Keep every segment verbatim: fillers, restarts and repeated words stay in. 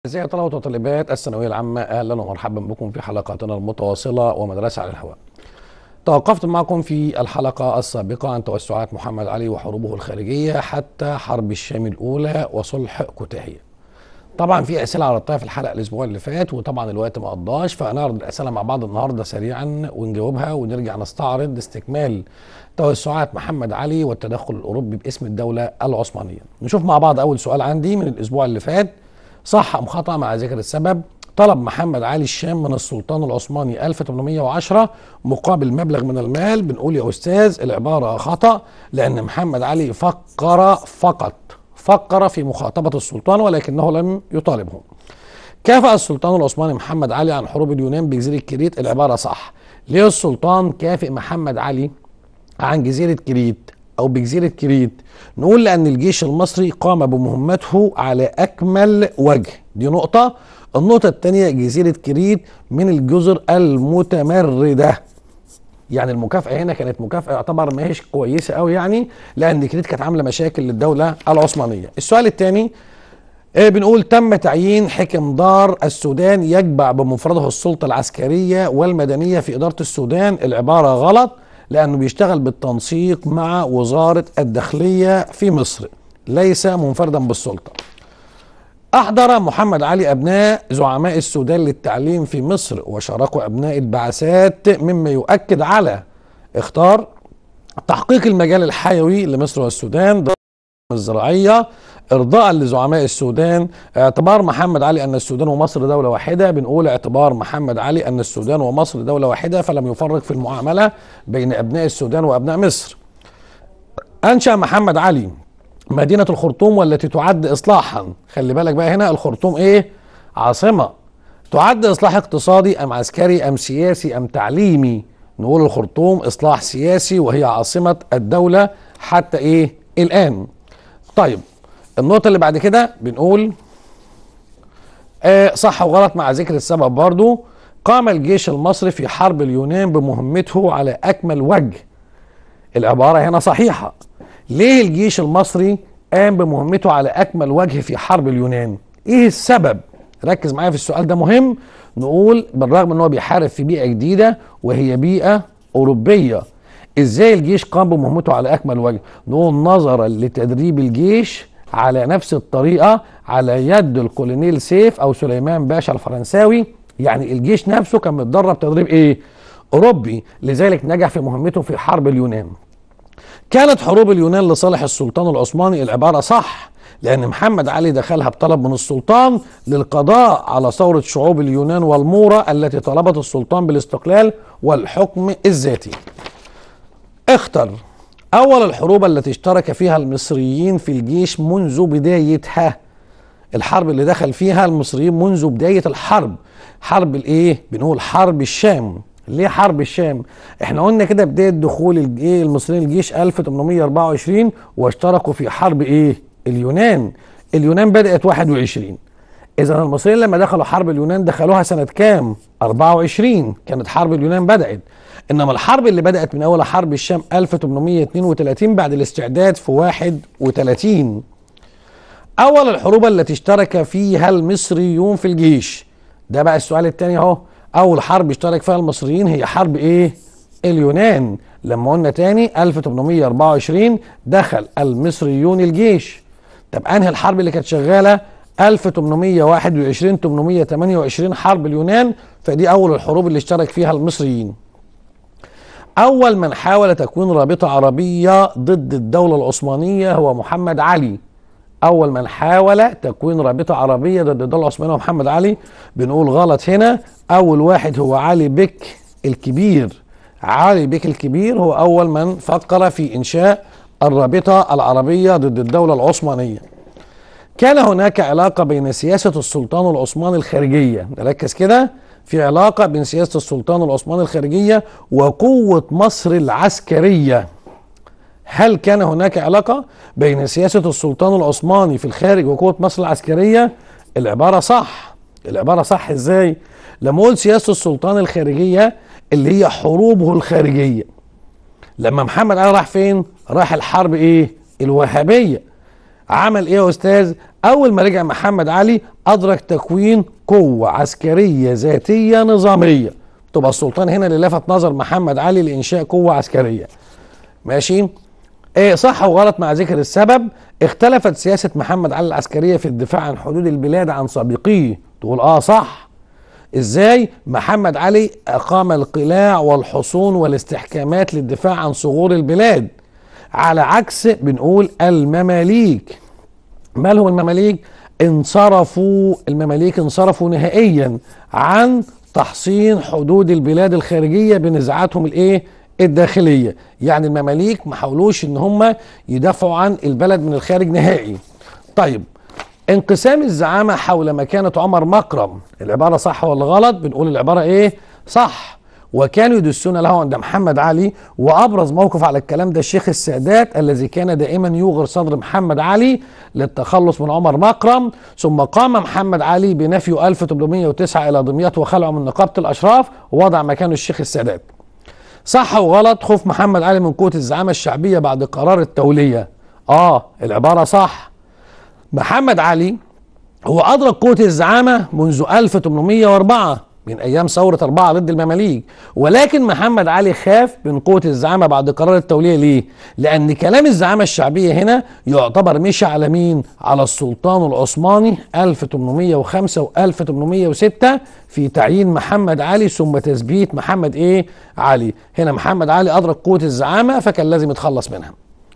أعزائي طلبة وطالبات الثانوية العامة، أهلا ومرحبا بكم في حلقاتنا المتواصلة ومدرسة على الهواء. توقفت معكم في الحلقة السابقة عن توسعات محمد علي وحروبه الخارجية حتى حرب الشام الأولى وصلح كوتاهية. طبعا في أسئلة عرضتها في الحلقة الأسبوع اللي فات، وطبعا الوقت ما قضاش، فهنعرض الأسئلة مع بعض النهاردة سريعا ونجاوبها ونرجع نستعرض استكمال توسعات محمد علي والتدخل الأوروبي باسم الدولة العثمانية. نشوف مع بعض أول سؤال عندي من الأسبوع اللي فات: صح أم خطأ مع ذكر السبب؟ طلب محمد علي الشام من السلطان العثماني ألف وثمانمائة وعشرة مقابل مبلغ من المال. بنقول يا أستاذ العبارة خطأ، لأن محمد علي فكر فقط فكر في مخاطبة السلطان ولكنه لم يطالبه. كافأ السلطان العثماني محمد علي عن حروب اليونان بجزيرة كريت. العبارة صح. ليه السلطان كافئ محمد علي عن جزيرة كريت أو بجزيرة كريت؟ نقول لأن الجيش المصري قام بمهمته على أكمل وجه. دي نقطة. النقطة الثانية: جزيرة كريت من الجزر المتمردة، يعني المكافأة هنا كانت مكافأة يعتبر ما هيش كويسة قوي، يعني لأن كريت كانت عاملة مشاكل للدولة العثمانية. السؤال الثاني آه بنقول: تم تعيين حكم دار السودان يجمع بمفرده السلطة العسكرية والمدنية في إدارة السودان. العبارة غلط، لأنه بيشتغل بالتنسيق مع وزارة الداخلية في مصر، ليس منفردا بالسلطة. أحضر محمد علي أبناء زعماء السودان للتعليم في مصر وشاركوا أبناء البعثات، مما يؤكد على اختار تحقيق المجال الحيوي لمصر والسودان، الزراعية، إرضاء لزعماء السودان. اعتبار محمد علي أن السودان ومصر دولة واحدة. بنقول اعتبار محمد علي أن السودان ومصر دولة واحدة، فلم يفرق في المعاملة بين أبناء السودان وأبناء مصر. أنشأ محمد علي مدينة الخرطوم والتي تعد إصلاحا. خلي بالك بقى هنا، الخرطوم إيه؟ عاصمة. تعد إصلاح اقتصادي أم عسكري أم سياسي أم تعليمي؟ نقول الخرطوم إصلاح سياسي وهي عاصمة الدولة حتى إيه؟ الآن. طيب النقطة اللي بعد كده بنقول آه صح وغلط مع ذكر السبب برضو. قام الجيش المصري في حرب اليونان بمهمته على أكمل وجه. العبارة هنا صحيحة. ليه الجيش المصري قام بمهمته على أكمل وجه في حرب اليونان؟ إيه السبب؟ ركز معايا في السؤال ده مهم. نقول بالرغم أنه بيحارب في بيئة جديدة وهي بيئة أوروبية، ازاي الجيش قام بمهمته على اكمل وجه؟ نقول نظرا لتدريب الجيش على نفس الطريقه على يد الكولونيل سيف او سليمان باشا الفرنساوي. يعني الجيش نفسه كان متدرب تدريب ايه؟ اوروبي، لذلك نجح في مهمته في حرب اليونان. كانت حروب اليونان لصالح السلطان العثماني. العباره صح، لان محمد علي دخلها بطلب من السلطان للقضاء على ثوره شعوب اليونان والمورة التي طلبت السلطان بالاستقلال والحكم الذاتي. اختر أول الحروب التي اشترك فيها المصريين في الجيش منذ بدايتها. الحرب اللي دخل فيها المصريين منذ بداية الحرب، حرب الايه؟ بنقول حرب الشام. ليه حرب الشام؟ احنا قلنا كده بداية دخول الايه المصريين الجيش ألف وثمانمائة وأربعة وعشرين، واشتركوا في حرب ايه؟ اليونان. اليونان بدأت واحد وعشرين. إذا المصريين لما دخلوا حرب اليونان دخلوها سنة كام؟ أربعة وعشرين كانت حرب اليونان بدأت. إنما الحرب اللي بدأت من أول حرب الشام ألف وثمانمائة واثنين وثلاثين بعد الاستعداد في واحد وثلاثين. أول الحروب التي اشترك فيها المصريون في الجيش. ده بقى السؤال الثاني أهو. أول حرب اشترك فيها المصريين هي حرب إيه؟ اليونان. لما قلنا تاني ألف وثمانمائة وأربعة وعشرين دخل المصريون الجيش. طب أنهي الحرب اللي كانت شغالة؟ ألف وثمانمائة وواحد وعشرين ثمانمائة وثمانية وعشرين حرب اليونان. فدي أول الحروب اللي اشترك فيها المصريين. أول من حاول تكوين رابطة عربية ضد الدولة العثمانية هو محمد علي. أول من حاول تكوين رابطة عربية ضد الدولة العثمانية هو محمد علي. بنقول غلط هنا. أول واحد هو علي بك الكبير. علي بك الكبير هو أول من فكر في إنشاء الرابطة العربية ضد الدولة العثمانية. كان هناك علاقة بين سياسة السلطان العثماني الخارجية. نركز كده، في علاقة بين سياسة السلطان العثماني الخارجية وقوة مصر العسكرية. هل كان هناك علاقة بين سياسة السلطان العثماني في الخارج وقوة مصر العسكرية؟ العبارة صح. العبارة صح ازاي؟ لما اقول سياسة السلطان الخارجية اللي هي حروبه الخارجية. لما محمد علي راح فين؟ راح الحرب ايه؟ الوهابية. عمل ايه يا استاذ؟ اول ما رجع محمد علي ادرك تكوين قوة عسكرية ذاتية نظامية. تبقى السلطان هنا اللي لفت نظر محمد علي لانشاء قوة عسكرية. ماشي؟ ايه صح وغلط مع ذكر السبب. اختلفت سياسة محمد علي العسكرية في الدفاع عن حدود البلاد عن سابقيه. تقول اه صح. ازاي؟ محمد علي اقام القلاع والحصون والاستحكامات للدفاع عن ثغور البلاد، على عكس بنقول المماليك. مالهم المماليك؟ انصرفوا المماليك انصرفوا نهائيا عن تحصين حدود البلاد الخارجية بنزاعاتهم الايه؟ الداخلية. يعني المماليك ما حاولوش ان هم يدافعوا عن البلد من الخارج نهائي. طيب انقسام الزعامة حول مكانة عمر مكرم، العبارة صح ولا غلط؟ بنقول العبارة ايه؟ صح. وكانوا يدسون له عند محمد علي، وابرز موقف على الكلام ده الشيخ السادات الذي كان دائما يوغر صدر محمد علي للتخلص من عمر مكرم. ثم قام محمد علي بنفيه ألف وثمانمائة وتسعة الى دمياط وخلعه من نقابة الاشراف ووضع مكانه الشيخ السادات. صح وغلط خوف محمد علي من قوة الزعامة الشعبية بعد قرار التولية؟ اه العبارة صح. محمد علي هو أدرك قوة الزعامة منذ ألف وثمانمائة وأربعة من أيام ثورة أربعة ضد المماليك، ولكن محمد علي خاف من قوة الزعامة بعد قرار التولية. ليه؟ لأن كلام الزعامة الشعبية هنا يعتبر مشي على مين؟ على السلطان العثماني ألف وثمانمائة وخمسة وألف وثمانمائة وستة في تعيين محمد علي ثم تثبيت محمد إيه؟ علي. هنا محمد علي أدرك قوة الزعامة فكان لازم يتخلص منها.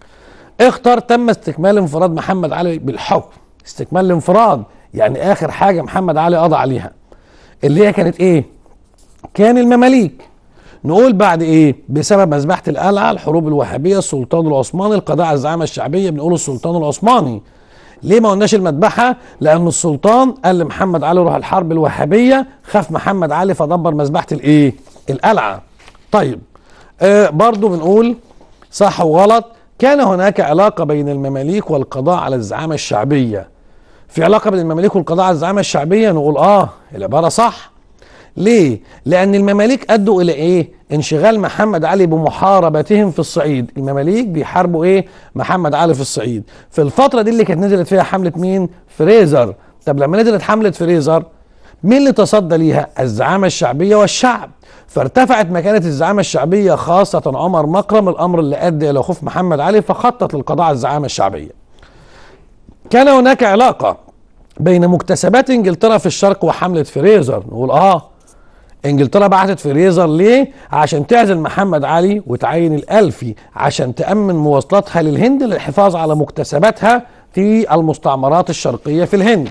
اختار تم استكمال انفراد محمد علي بالحكم. استكمال الانفراد يعني اخر حاجه محمد علي قضى عليها اللي هي كانت ايه؟ كان المماليك. نقول بعد ايه؟ بسبب مذبحه القلعه، الحروب الوهابيه، السلطان العثماني، القضاء على الزعامه الشعبيه. بنقول السلطان العثماني. ليه ما قلناش المذبحه؟ لان السلطان قال لمحمد علي روح الحرب الوهابيه، خاف محمد علي فدبر مذبحه الايه؟ القلعه. طيب آه برضو بنقول صح وغلط. كان هناك علاقه بين المماليك والقضاء على الزعامه الشعبيه. في علاقه بين المماليك والقضاء على الزعامه الشعبيه؟ نقول اه العباره صح. ليه؟ لان المماليك ادوا الى ايه؟ انشغال محمد علي بمحاربتهم في الصعيد. المماليك بيحاربوا ايه؟ محمد علي في الصعيد في الفتره دي اللي كانت نزلت فيها حمله مين؟ فريزر. طب لما نزلت حمله فريزر مين اللي تصدى ليها؟ الزعامه الشعبيه والشعب. فارتفعت مكانه الزعامه الشعبيه خاصه عمر مكرم، الامر اللي ادى الى خوف محمد علي فخطط للقضاء على الزعامه الشعبيه. كان هناك علاقه بين مكتسبات انجلترا في الشرق وحمله فريزر. نقول اه انجلترا بعتت فريزر ليه؟ عشان تعزل محمد علي وتعين الالفي عشان تامن مواصلاتها للهند للحفاظ على مكتسباتها في المستعمرات الشرقيه في الهند.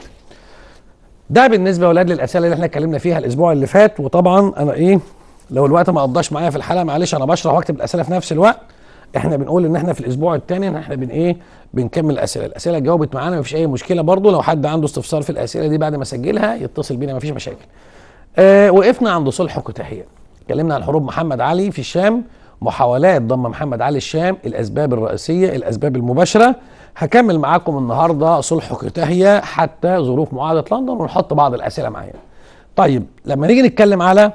ده بالنسبه يا اولاد للاسئله اللي احنا اتكلمنا فيها الاسبوع اللي فات. وطبعا انا ايه لو الوقت ما قضاش معايا في الحلقه معلش انا بشرح واكتب الاسئله في نفس الوقت. احنا بنقول ان احنا في الاسبوع الثاني ان احنا بن ايه بنكمل الاسئله. الاسئله جاوبت معانا مفيش اي مشكله. برضو لو حد عنده استفسار في الاسئله دي بعد ما اسجلها يتصل بينا مفيش مشاكل. آه وقفنا عند صلح كتاهيه. اتكلمنا عن حروب محمد علي في الشام، محاولات ضم محمد علي الشام، الاسباب الرئيسيه، الاسباب المباشره. هكمل معاكم النهارده صلح كتاهيه حتى ظروف معاهده لندن ونحط بعض الاسئله معايا. طيب لما نيجي نتكلم على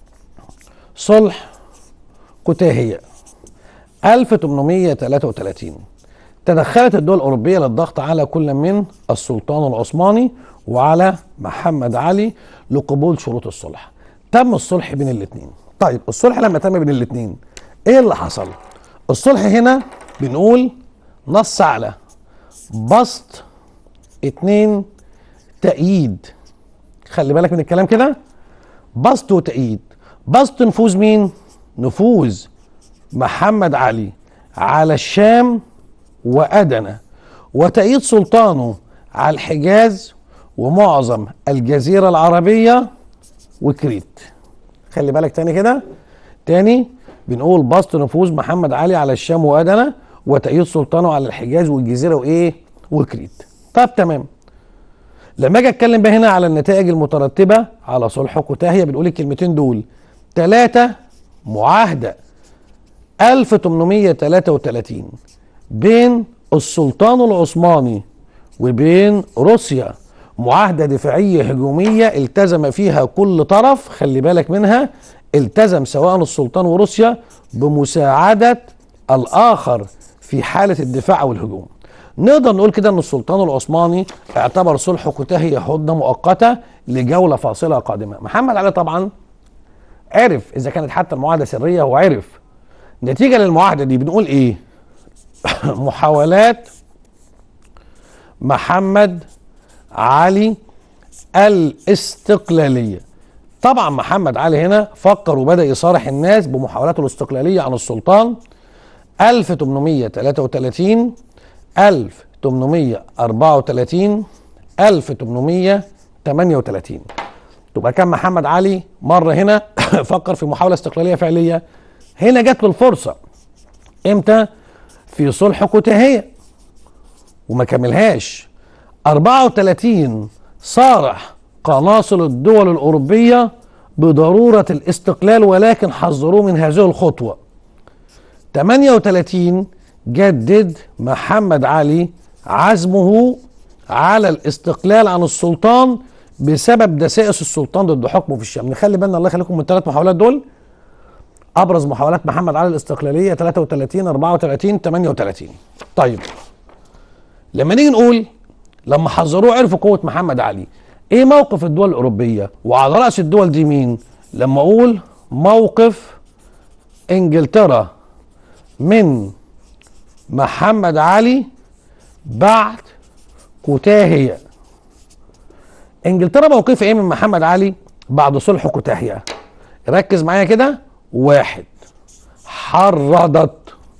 صلح كتاهيه ألف وثمانمائة وثلاثة وثلاثين تدخلت الدول الأوروبية للضغط على كل من السلطان العثماني وعلى محمد علي لقبول شروط الصلح. تم الصلح بين الاثنين. طيب الصلح لما تم بين الاثنين ايه اللي حصل؟ الصلح هنا بنقول نص على بسط اتنين تأييد. خلي بالك من الكلام كده، بسط وتأييد. بسط نفوذ مين؟ نفوذ محمد علي على الشام وأدنى، وتأييد سلطانه على الحجاز ومعظم الجزيرة العربية وكريت. خلي بالك تاني كده، تاني بنقول بسط نفوذ محمد علي على الشام وأدنى وتأييد سلطانه على الحجاز والجزيرة وإيه؟ وكريت. طب تمام. لما اجي اتكلم بقى هنا على النتائج المترتبة على صلح كتاهية بنقول الكلمتين دول. ثلاثة، معاهدة ألف وثمانمائة وثلاثة وثلاثين بين السلطان العثماني وبين روسيا، معاهدة دفاعية هجومية التزم فيها كل طرف، خلي بالك منها، التزم سواء السلطان وروسيا بمساعدة الآخر في حالة الدفاع أو الهجوم. نقدر نقول كده ان السلطان العثماني اعتبر صلح كوتاهية هدنة مؤقتة لجولة فاصلة قادمة. محمد علي طبعا عرف اذا كانت حتى المعاهدة سرية، هو عرف نتيجة للمعاهدة دي بنقول ايه؟ محاولات محمد علي الاستقلالية. طبعا محمد علي هنا فكر وبدأ يصارح الناس بمحاولاته الاستقلالية عن السلطان ألف وثمانمائة وثلاثة وثلاثين، ألف وثمانمائة وأربعة وثلاثين، ألف وثمانمائة وثمانية وثلاثين. تبقى كان محمد علي مرة هنا فكر في محاولة استقلالية فعلية، هنا جات له الفرصة. امتى؟ في صلح كوتاهية وما كملهاش. أربعة وثلاثين صارح قناصل الدول الأوروبية بضرورة الاستقلال ولكن حذروه من هذه الخطوة. ثمانية وثلاثين جدد محمد علي عزمه على الاستقلال عن السلطان بسبب دسائس السلطان ضد حكمه في الشام. نخلي بالنا الله يخليكم من الثلاث محاولات دول. ابرز محاولات محمد علي الاستقلاليه ثلاثة وثلاثين، أربعة وثلاثين، ثمانية وثلاثين. طيب لما نيجي نقول لما حذروه عرفوا قوه محمد علي، ايه موقف الدول الاوروبيه؟ وعلى راس الدول دي مين؟ لما اقول موقف انجلترا من محمد علي بعد كوتاهية. انجلترا موقفها ايه من محمد علي بعد صلح كوتاهية؟ ركز معايا كده. واحد، حرضت.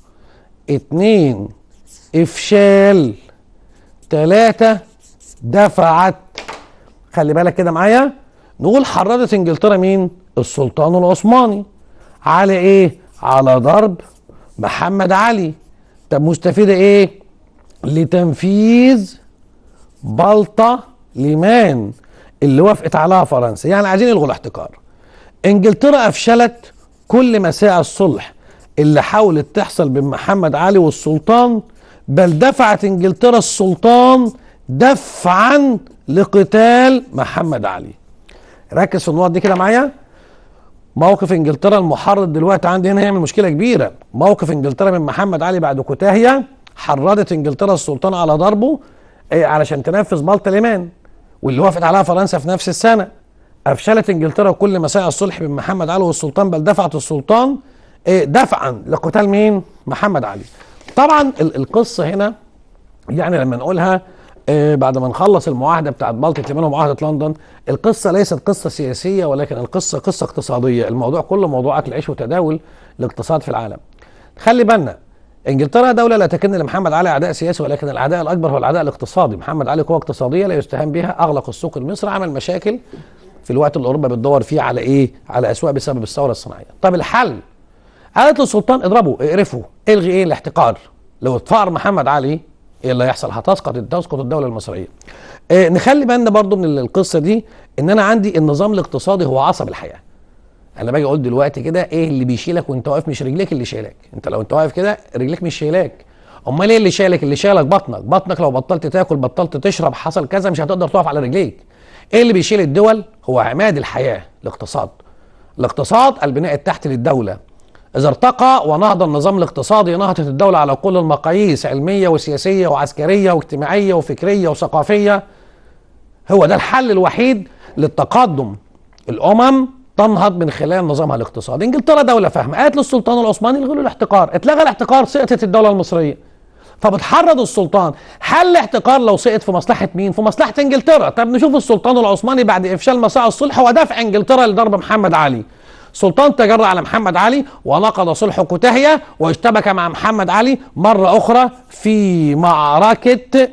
اتنين، افشال. تلاتة، دفعت. خلي بالك كده معايا. نقول حرضت انجلترا مين؟ السلطان العثماني على ايه؟ على ضرب محمد علي. طب مستفيدة ايه؟ لتنفيذ بلطة ليمان اللي وافقت عليها فرنسا، يعني عايزين يلغوا الاحتكار. انجلترا افشلت كل مساعي الصلح اللي حاولت تحصل بين محمد علي والسلطان، بل دفعت انجلترا السلطان دفعا لقتال محمد علي. ركز في النقط دي كده معايا. موقف انجلترا المحرض دلوقتي عندي هنا يعمل مشكله كبيره. موقف انجلترا من محمد علي بعد كوتاهية، حرضت انجلترا السلطان على ضربه إيه علشان تنفذ بلطة ليمان واللي وافقت عليها فرنسا في نفس السنه. افشلت انجلترا كل مساعي الصلح بين محمد علي والسلطان، بل دفعت السلطان إيه دفعا لقتال مين؟ محمد علي. طبعا القصه هنا يعني لما نقولها آه بعد ما نخلص المعاهده بتاعت بلطة ليمان ومعاهده لندن، القصه ليست قصه سياسيه ولكن القصه قصه اقتصاديه. الموضوع كله موضوع اكل عيش وتداول الاقتصاد في العالم. خلي بالنا انجلترا دوله لا تكن لمحمد علي اعداء سياسي، ولكن العداء الاكبر هو العداء الاقتصادي. محمد علي قوه اقتصاديه لا يستهان بها، اغلق السوق المصري، عمل مشاكل في الوقت اللي اوروبا بتدور فيه على ايه؟ على اسواق بسبب الثوره الصناعيه. طب الحل؟ قالت للسلطان اضربوا اقرفوا الغي ايه؟ الاحتكار. لو اتفقر محمد علي ايه اللي هيحصل؟ هتسقط تسقط الدوله المصريه. اه نخلي بالنا برضو من القصه دي ان انا عندي النظام الاقتصادي هو عصب الحياه. انا باجي اقول دلوقتي كده ايه اللي بيشيلك وانت واقف؟ مش رجليك اللي شايلك. انت لو انت واقف كده رجليك مش شايلاك. امال ايه اللي شايلك؟ اللي شايلك بطنك. بطنك لو بطلت تاكل، بطلت تشرب، حصل كذا، مش هتقدر تقف على رجليك. ايه اللي بيشيل الدول؟ هو عماد الحياه، الاقتصاد. الاقتصاد البناء التحتي للدوله. إذا ارتقى ونهض النظام الاقتصادي نهضت الدولة على كل المقاييس، علمية وسياسية وعسكرية واجتماعية وفكرية وثقافية. هو ده الحل الوحيد للتقدم. الأمم تنهض من خلال نظامها الاقتصادي. انجلترا دولة فاهمة، قالت للسلطان العثماني الغوا الاحتكار. اتلغى الاحتكار، سقطت الدولة المصرية. فبتحرض السلطان. حل الاحتكار لو سقط في مصلحة مين؟ في مصلحة انجلترا. طب نشوف السلطان العثماني بعد إفشال مساعي الصلح ودفع انجلترا لضرب محمد علي. سلطان تجرأ على محمد علي ونقض صلح كوتاهية واشتبك مع محمد علي مرة أخرى في معركة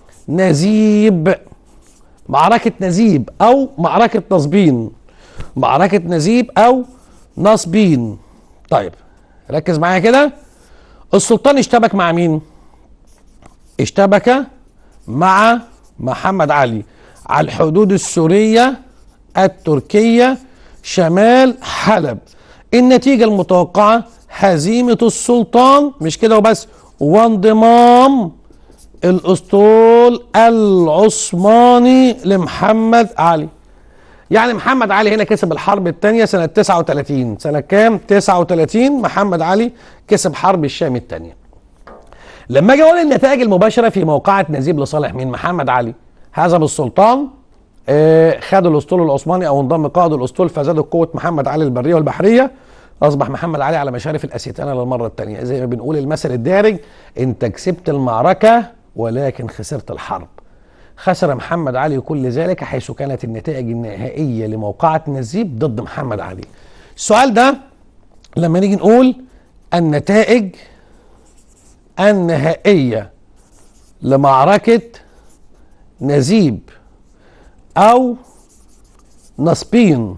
نزيب. معركة نزيب أو معركة نصبين. معركة نزيب أو نصبين. طيب ركز معايا كده. السلطان اشتبك مع مين؟ اشتبك مع محمد علي على الحدود السورية التركية شمال حلب. النتيجة المتوقعة هزيمة السلطان، مش كده وبس، وانضمام الأسطول العثماني لمحمد علي. يعني محمد علي هنا كسب الحرب الثانية سنة تسعة وثلاثين. سنة كام؟ تسعة وثلاثين محمد علي كسب حرب الشام الثانية. لما اجي اقول النتائج المباشره في موقعة نزيب لصالح مين؟ محمد علي. هزم السلطان، آه خد الاسطول العثماني او انضم قائد الاسطول، فزادت قوه محمد علي البريه والبحريه، اصبح محمد علي على مشارف الاستانه للمره الثانيه. زي ما بنقول المثل الدارج: انت كسبت المعركه ولكن خسرت الحرب. خسر محمد علي كل ذلك حيث كانت النتائج النهائيه لموقعة نزيب ضد محمد علي. السؤال ده لما نيجي نقول النتائج النهائيه لمعركه نزيب او نصبين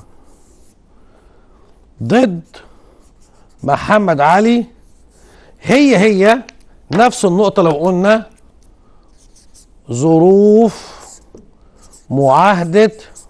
ضد محمد علي، هي هي نفس النقطة لو قلنا ظروف معاهدة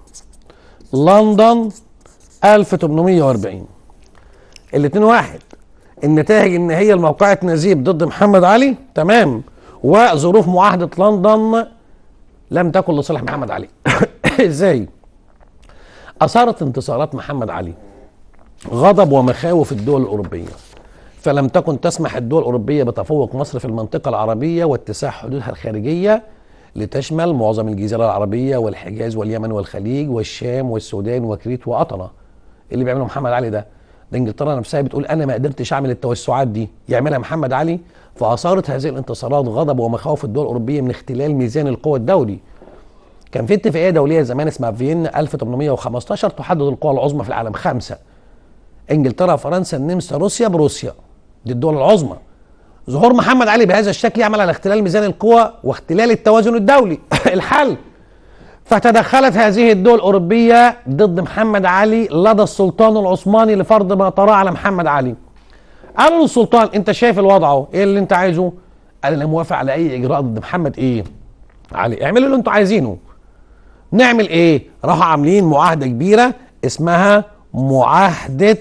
لندن ألف وثمانمائة وأربعين. الاتنين واحد. النتائج النهائية لموقعة نزيب ضد محمد علي، تمام، وظروف معاهدة لندن لم تكن لصالح محمد علي. ازاي؟ أثارت انتصارات محمد علي غضب ومخاوف الدول الأوروبية، فلم تكن تسمح الدول الأوروبية بتفوق مصر في المنطقة العربية واتساع حدودها الخارجية لتشمل معظم الجزيرة العربية والحجاز واليمن والخليج والشام والسودان وكريت وقطنة. اللي بيعمله محمد علي ده، ده انجلترا نفسها بتقول أنا ما قدرتش أعمل التوسعات دي، يعملها محمد علي. فأثارت هذه الانتصارات غضب ومخاوف الدول الأوروبية من اختلال ميزان القوى الدولي. كان في اتفاقية دولية زمان اسمها فيينا ألف وثمانمائة وخمستاشر تحدد القوى العظمى في العالم خمسة: انجلترا، فرنسا، النمسا، روسيا، بروسيا. دي الدول العظمى. ظهور محمد علي بهذا الشكل يعمل على اختلال ميزان القوى واختلال التوازن الدولي. الحل: فتدخلت هذه الدول الأوروبية ضد محمد علي لدى السلطان العثماني لفرض ما تراه على محمد علي. قالوا للسلطان: انت شايف الوضع اهو، ايه اللي انت عايزه؟ قال: انا موافق على اي اجراء ضد محمد ايه؟ علي. اعملوا اللي انتوا عايزينه. نعمل ايه؟ راحوا عاملين معاهدة كبيرة اسمها معاهدة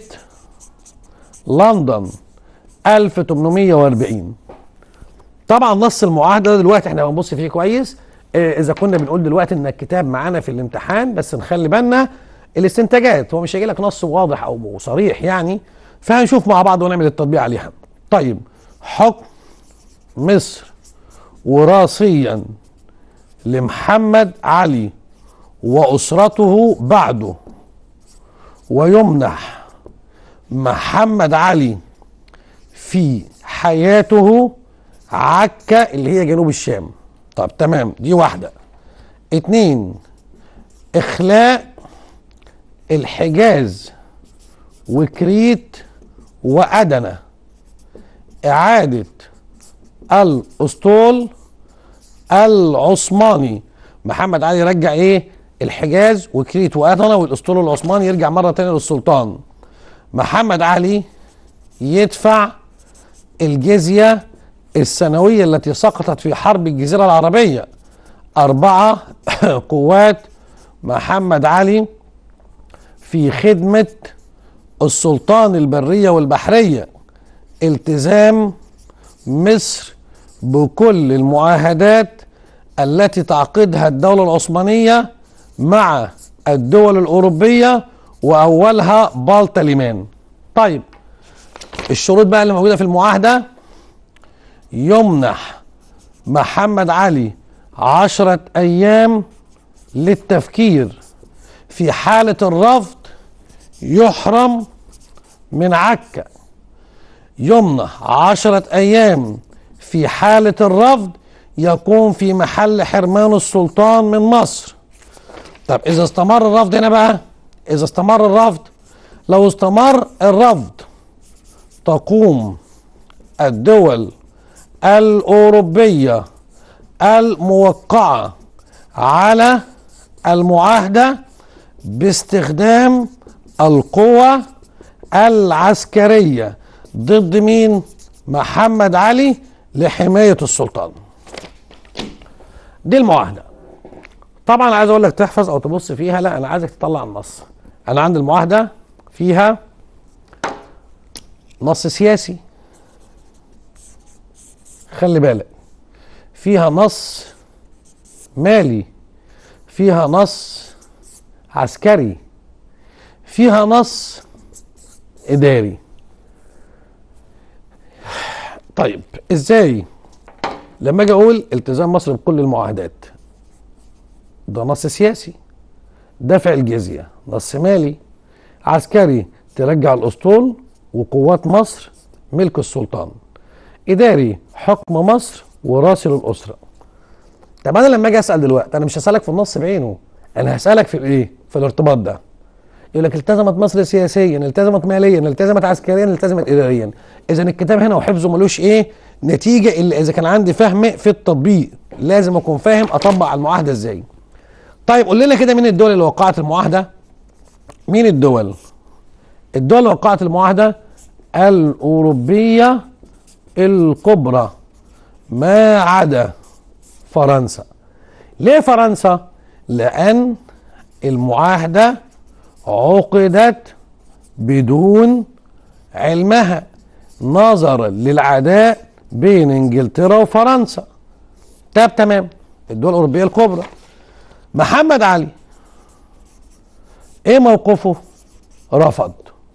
لندن ألف وثمانمائة وأربعين. طبعا نص المعاهدة دلوقتي احنا بنبص فيه كويس، اه اذا كنا بنقول دلوقتي ان الكتاب معانا في الامتحان، بس نخلي بالنا الاستنتاجات، هو مش هيجي لك نص واضح او صريح يعني، فهنشوف مع بعض ونعمل التطبيق عليها. طيب، حكم مصر وراثيا لمحمد علي وأسرته بعده، ويمنح محمد علي في حياته عكا اللي هي جنوب الشام. طب تمام، دي واحدة. اتنين: إخلاء الحجاز وكريت وأدنى، إعادة الأسطول العثماني. محمد علي رجع ايه؟ الحجاز وكريت وأدنى والاسطول العثماني يرجع مره تانية للسلطان. محمد علي يدفع الجزيه السنويه التي سقطت في حرب الجزيره العربيه. أربعة: قوات محمد علي في خدمه السلطان البريه والبحريه. التزام مصر بكل المعاهدات التي تعقدها الدولة العثمانية مع الدول الأوروبية وأولها بالتليمان. طيب، الشروط بقى اللي موجودة في المعاهدة: يمنح محمد علي عشرة أيام للتفكير، في حالة الرفض يحرم من عكا. يمنح عشرة أيام في حالة الرفض يكون في محل حرمان السلطان من مصر. طب إذا استمر الرفض هنا بقى، إذا استمر الرفض، لو استمر الرفض تقوم الدول الأوروبية الموقعة على المعاهدة باستخدام القوى العسكرية ضد مين؟ محمد علي لحماية السلطان. دي المعاهدة. طبعا عايز اقول لك تحفظ او تبص فيها، لا انا عايزك تطلع النص. انا عندي المعاهدة فيها نص سياسي، خلي بالك، فيها نص مالي، فيها نص عسكري، فيها نص اداري. طيب ازاي لما اجي اقول التزام مصر بكل المعاهدات، ده نص سياسي. دفع الجزيه نص مالي. عسكري ترجع الاسطول وقوات مصر ملك السلطان. اداري حكم مصر وراثي للاسره. طب انا لما اجي اسال دلوقتي، انا مش هسالك في النص بعينه، انا هسالك في الايه؟ في الارتباط ده. يقول لك التزمت مصر سياسيا، التزمت ماليا، التزمت عسكريا، التزمت اداريا. اذا الكتاب هنا وحفظه ملوش ايه؟ نتيجه الا اذا كان عندي فهم في التطبيق. لازم اكون فاهم اطبق على المعاهده ازاي. طيب قول لنا كده مين الدول اللي وقعت المعاهده؟ مين الدول؟ الدول اللي وقعت المعاهده الاوروبيه الكبرى ما عدا فرنسا. ليه فرنسا؟ لان المعاهده عقدت بدون علمها نظرا للعداء بين انجلترا وفرنسا. طب تمام، الدول الاوروبيه الكبرى. محمد علي ايه موقفه؟ رفض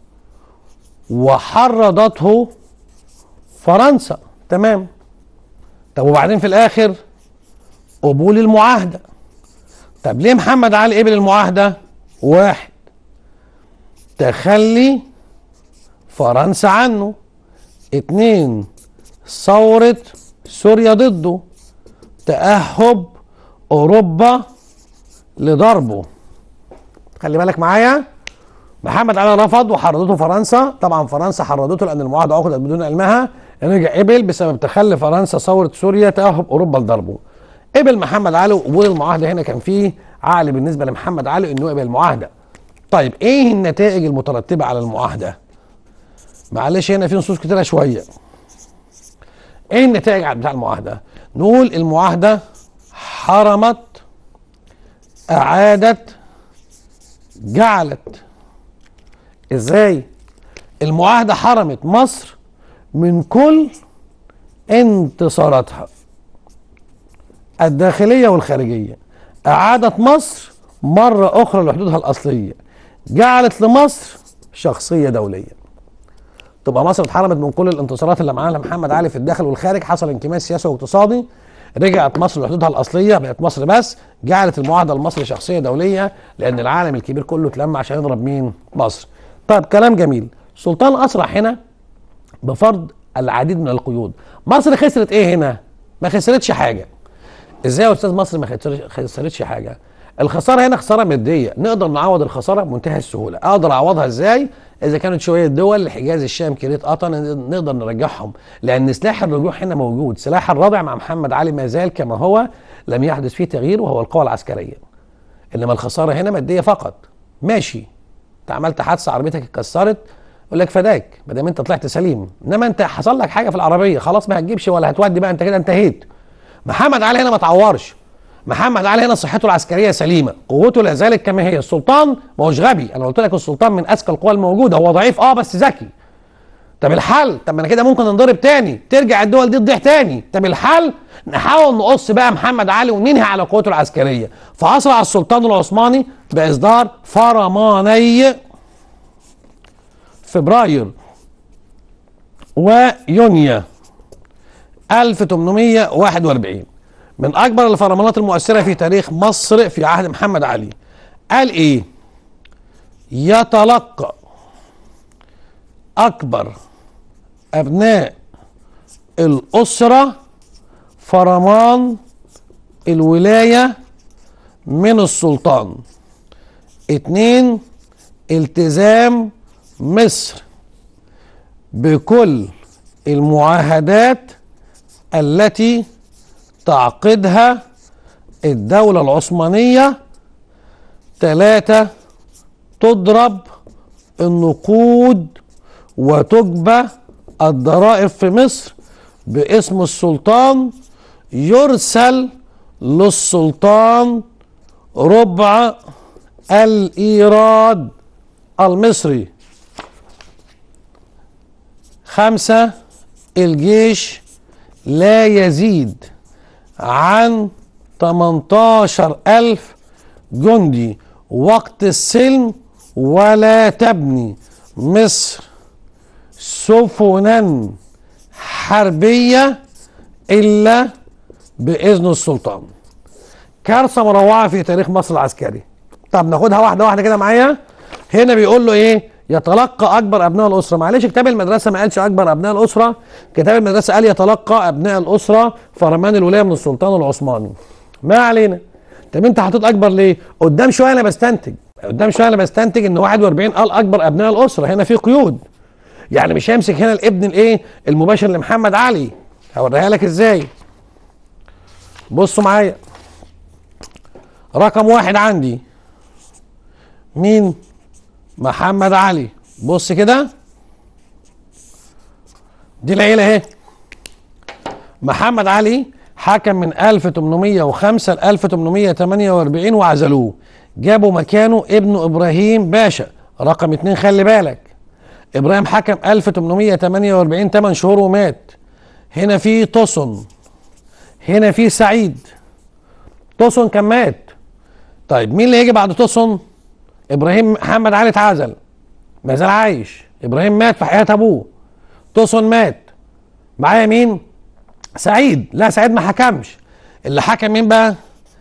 وحرضته فرنسا. تمام. طب وبعدين في الاخر قبول المعاهده. طب ليه محمد علي قبل المعاهده؟ واحد، تخلي فرنسا عنه. اتنين، ثورة سوريا ضده. تأهب أوروبا لضربه. خلي بالك معايا، محمد علي رفض وحرضته فرنسا. طبعا فرنسا حرضته لأن المعاهدة عقدت بدون علمها. رجع قبل بسبب تخلي فرنسا ثورة سوريا تأهب أوروبا لضربه. قبل محمد علي وقبول المعاهدة. هنا كان فيه عقل بالنسبة لمحمد علي إنه يقبل المعاهدة. طيب ايه النتائج المترتبه على المعاهده؟ معلش هنا في نصوص كتيره شويه. ايه النتائج بتاع المعاهده؟ نقول المعاهده حرمت، اعادت، جعلت. ازاي؟ المعاهده حرمت مصر من كل انتصاراتها الداخليه والخارجيه. اعادت مصر مره اخرى لحدودها الاصليه. جعلت لمصر شخصيه دوليه. تبقى مصر اتحرمت من كل الانتصارات اللي عملها محمد علي في الداخل والخارج. حصل انكماش سياسي واقتصادي. رجعت مصر لحدودها الاصليه، بقت مصر بس. جعلت المعاهده لمصر شخصيه دوليه لان العالم الكبير كله اتلم عشان يضرب مين؟ مصر. طيب كلام جميل. سلطان اصرح هنا بفرض العديد من القيود. مصر خسرت ايه هنا؟ ما خسرتش حاجه. ازاي يا استاذ مصر ما خسرتش حاجه؟ الخساره هنا خساره ماديه، نقدر نعوض الخساره بمنتهى السهوله. اقدر اعوضها ازاي؟ اذا كانت شويه دول الحجاز، الشام، كريت، قطر نقدر نرجعهم، لان سلاح الرجوع هنا موجود. سلاح الردع مع محمد علي ما زال كما هو، لم يحدث فيه تغيير، وهو القوى العسكريه. انما الخساره هنا ماديه فقط. ماشي، انت عملت حادثه عربيتك اتكسرت، يقول لك فداك ما دام انت طلعت سليم. انما انت حصل لك حاجه في العربيه، خلاص ما هتجيبش ولا هتودي بقى، انت كده انتهيت. محمد علي هنا ما تعورش. محمد علي هنا صحته العسكريه سليمه، قوته لا زالت كما هي. السلطان ما هوش غبي، انا قلت لك السلطان من اذكى القوى الموجوده. هو ضعيف اه بس ذكي. طب الحل؟ طب ما انا كده ممكن ننضرب تاني، ترجع الدول دي تضيع تاني. طب الحل؟ نحاول نقص بقى محمد علي وننهي على قوته العسكريه. فاسرع السلطان العثماني باصدار فرماني فبراير ويونيو ألف وثمانمائة وواحد وأربعين، من اكبر الفرمانات المؤثره في تاريخ مصر في عهد محمد علي. قال ايه؟ يتلقى اكبر ابناء الاسره فرمان الولايه من السلطان. اتنين، التزام مصر بكل المعاهدات التي تعقدها الدولة العثمانية. ثلاثة، تضرب النقود وتجبى الضرائب في مصر باسم السلطان. يرسل للسلطان ربع الإيراد المصري. خمسة، الجيش لا يزيد عن ثمانية عشر ألف جندي وقت السلم، ولا تبني مصر سفنا حربية إلا باذن السلطان. كارثه مروعه في تاريخ مصر العسكري. طب ناخدها واحده واحده كده معايا. هنا بيقول له ايه؟ يتلقى اكبر ابناء الاسره. معلش كتاب المدرسه ما قالش اكبر ابناء الاسره، كتاب المدرسه قال يتلقى ابناء الاسره فرمان الولايه من السلطان العثماني. ما علينا. طب انت حاطط اكبر ليه؟ قدام شويه انا بستنتج، قدام شويه انا بستنتج ان واحد واربعين قال اكبر ابناء الاسره، هنا في قيود. يعني مش هيمسك هنا الابن الايه؟ المباشر لمحمد علي. هوريها لك ازاي. بصوا معايا. رقم واحد عندي مين؟ محمد علي. بص كده، دي العيله اهي. محمد علي حكم من ألف وثمانمائة وخمسة ل ألف وثمانمائة وثمانية وأربعين وعزلوه، جابوا مكانه ابنه ابراهيم باشا. رقم اتنين خلي بالك، ابراهيم حكم ألف وثمانمائة وثمانية وأربعين ثمانية شهور ومات. هنا في طسن، هنا في سعيد. طسن كان مات. طيب مين اللي هيجي بعد طسن؟ ابراهيم. محمد علي اتعزل ما زال عايش، ابراهيم مات في حياه ابوه، طسن مات. معايا مين؟ سعيد. لا سعيد ما حكمش. اللي حكم مين بقى؟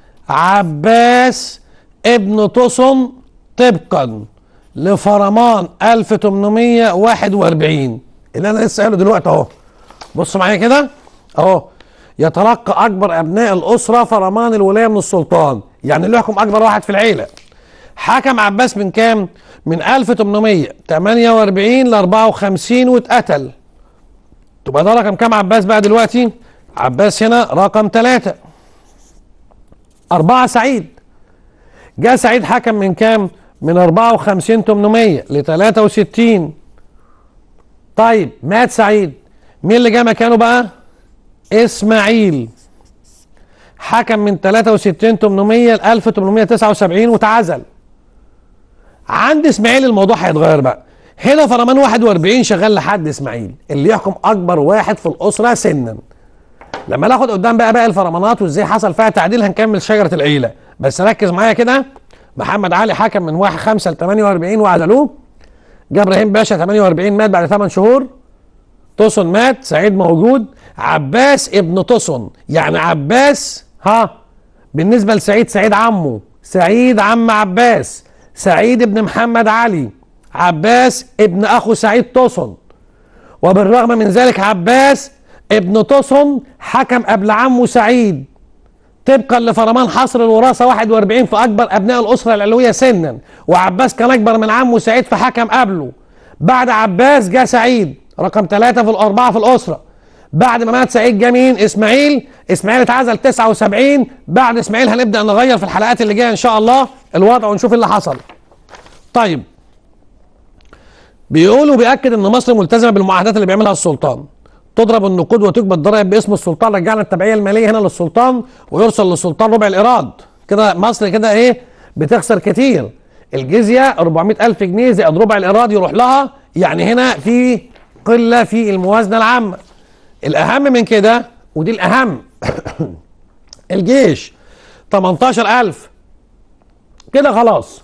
عباس ابن طسن طبقا لفرمان ألف وثمانمائة وواحد وأربعين اللي انا لسه قايله دلوقتي اهو. بص معايا كده اهو. يتلقى اكبر ابناء الاسره فرمان الولايه من السلطان، يعني اللي يحكم اكبر واحد في العيله. حكم عباس من كام؟ من ألف وثمانمائة وثمانية وأربعين ل أربعة وخمسين واتقتل. تبقى ده رقم كام عباس بقى دلوقتي؟ عباس هنا رقم ثلاثة. أربعة سعيد. جاء سعيد حكم من كام؟ من أربعة وخمسين ثمانمائة ل ثلاثة وستين. طيب مات سعيد، مين اللي جاء مكانه بقى؟ اسماعيل. حكم من ثلاثة وستين ثمانمائة ل ألف وثمانمائة وتسعة وسبعين وتعزل. عند اسماعيل الموضوع هيتغير بقى. هنا فرمان واحد وأربعين شغال لحد اسماعيل اللي يحكم اكبر واحد في الاسره سنا. لما ناخد قدام بقى باقي الفرمانات وازاي حصل فيها تعديل هنكمل شجره العيله، بس ركز معايا كده. محمد علي حكم من واحد خمسة ل ثمانية وأربعين وعزلوه. جه ابراهيم باشا ثمانية وأربعين مات بعد ثمان شهور. طسن مات، سعيد موجود. عباس ابن طسن، يعني عباس ها بالنسبه لسعيد، سعيد عمه، سعيد عم عباس، سعيد ابن محمد علي، عباس ابن اخو سعيد طسن. وبالرغم من ذلك عباس ابن طسن حكم قبل عمه سعيد طبقا لفرمان حصر الوراثه واحد وأربعين في اكبر ابناء الاسره العلويه سنا، وعباس كان اكبر من عمه سعيد فحكم قبله. بعد عباس جاء سعيد رقم ثلاثة في الاربعه في الاسره. بعد ما مات سعيد جه مين؟ اسماعيل. اسماعيل اتعزل تسعة وسبعين. بعد اسماعيل هنبدا نغير في الحلقات اللي جايه ان شاء الله الوضع ونشوف اللي حصل. طيب بيقولوا بيأكد ان مصر ملتزمه بالمعاهدات اللي بيعملها السلطان. تضرب النقود وتقبض الضرائب باسم السلطان، رجعنا التبعيه الماليه هنا للسلطان ويرسل للسلطان ربع الايراد. كده مصر كده ايه؟ بتخسر كتير. الجزيه أربعمائة ألف جنيه زائد ربع الايراد يروح لها، يعني هنا في قله في الموازنه العامه. الاهم من كده ودي الاهم الجيش تمنتاشر ألف. كده خلاص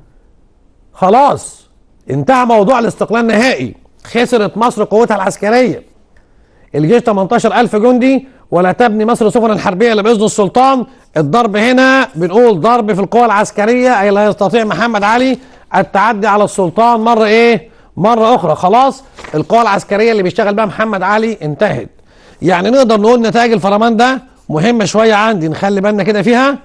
خلاص انتهى موضوع الاستقلال نهائي. خسرت مصر قوتها العسكريه. الجيش تمنتاشر ألف جندي، ولا تبني مصر سفنا حربيه الا باذن السلطان. الضرب هنا بنقول ضرب في القوى العسكريه، اي لا يستطيع محمد علي التعدي على السلطان مره ايه؟ مره اخرى. خلاص القوى العسكريه اللي بيشتغل بها محمد علي انتهت. يعني نقدر نقول نتائج الفرمان ده مهمه شويه عندي نخلي بالنا كده فيها.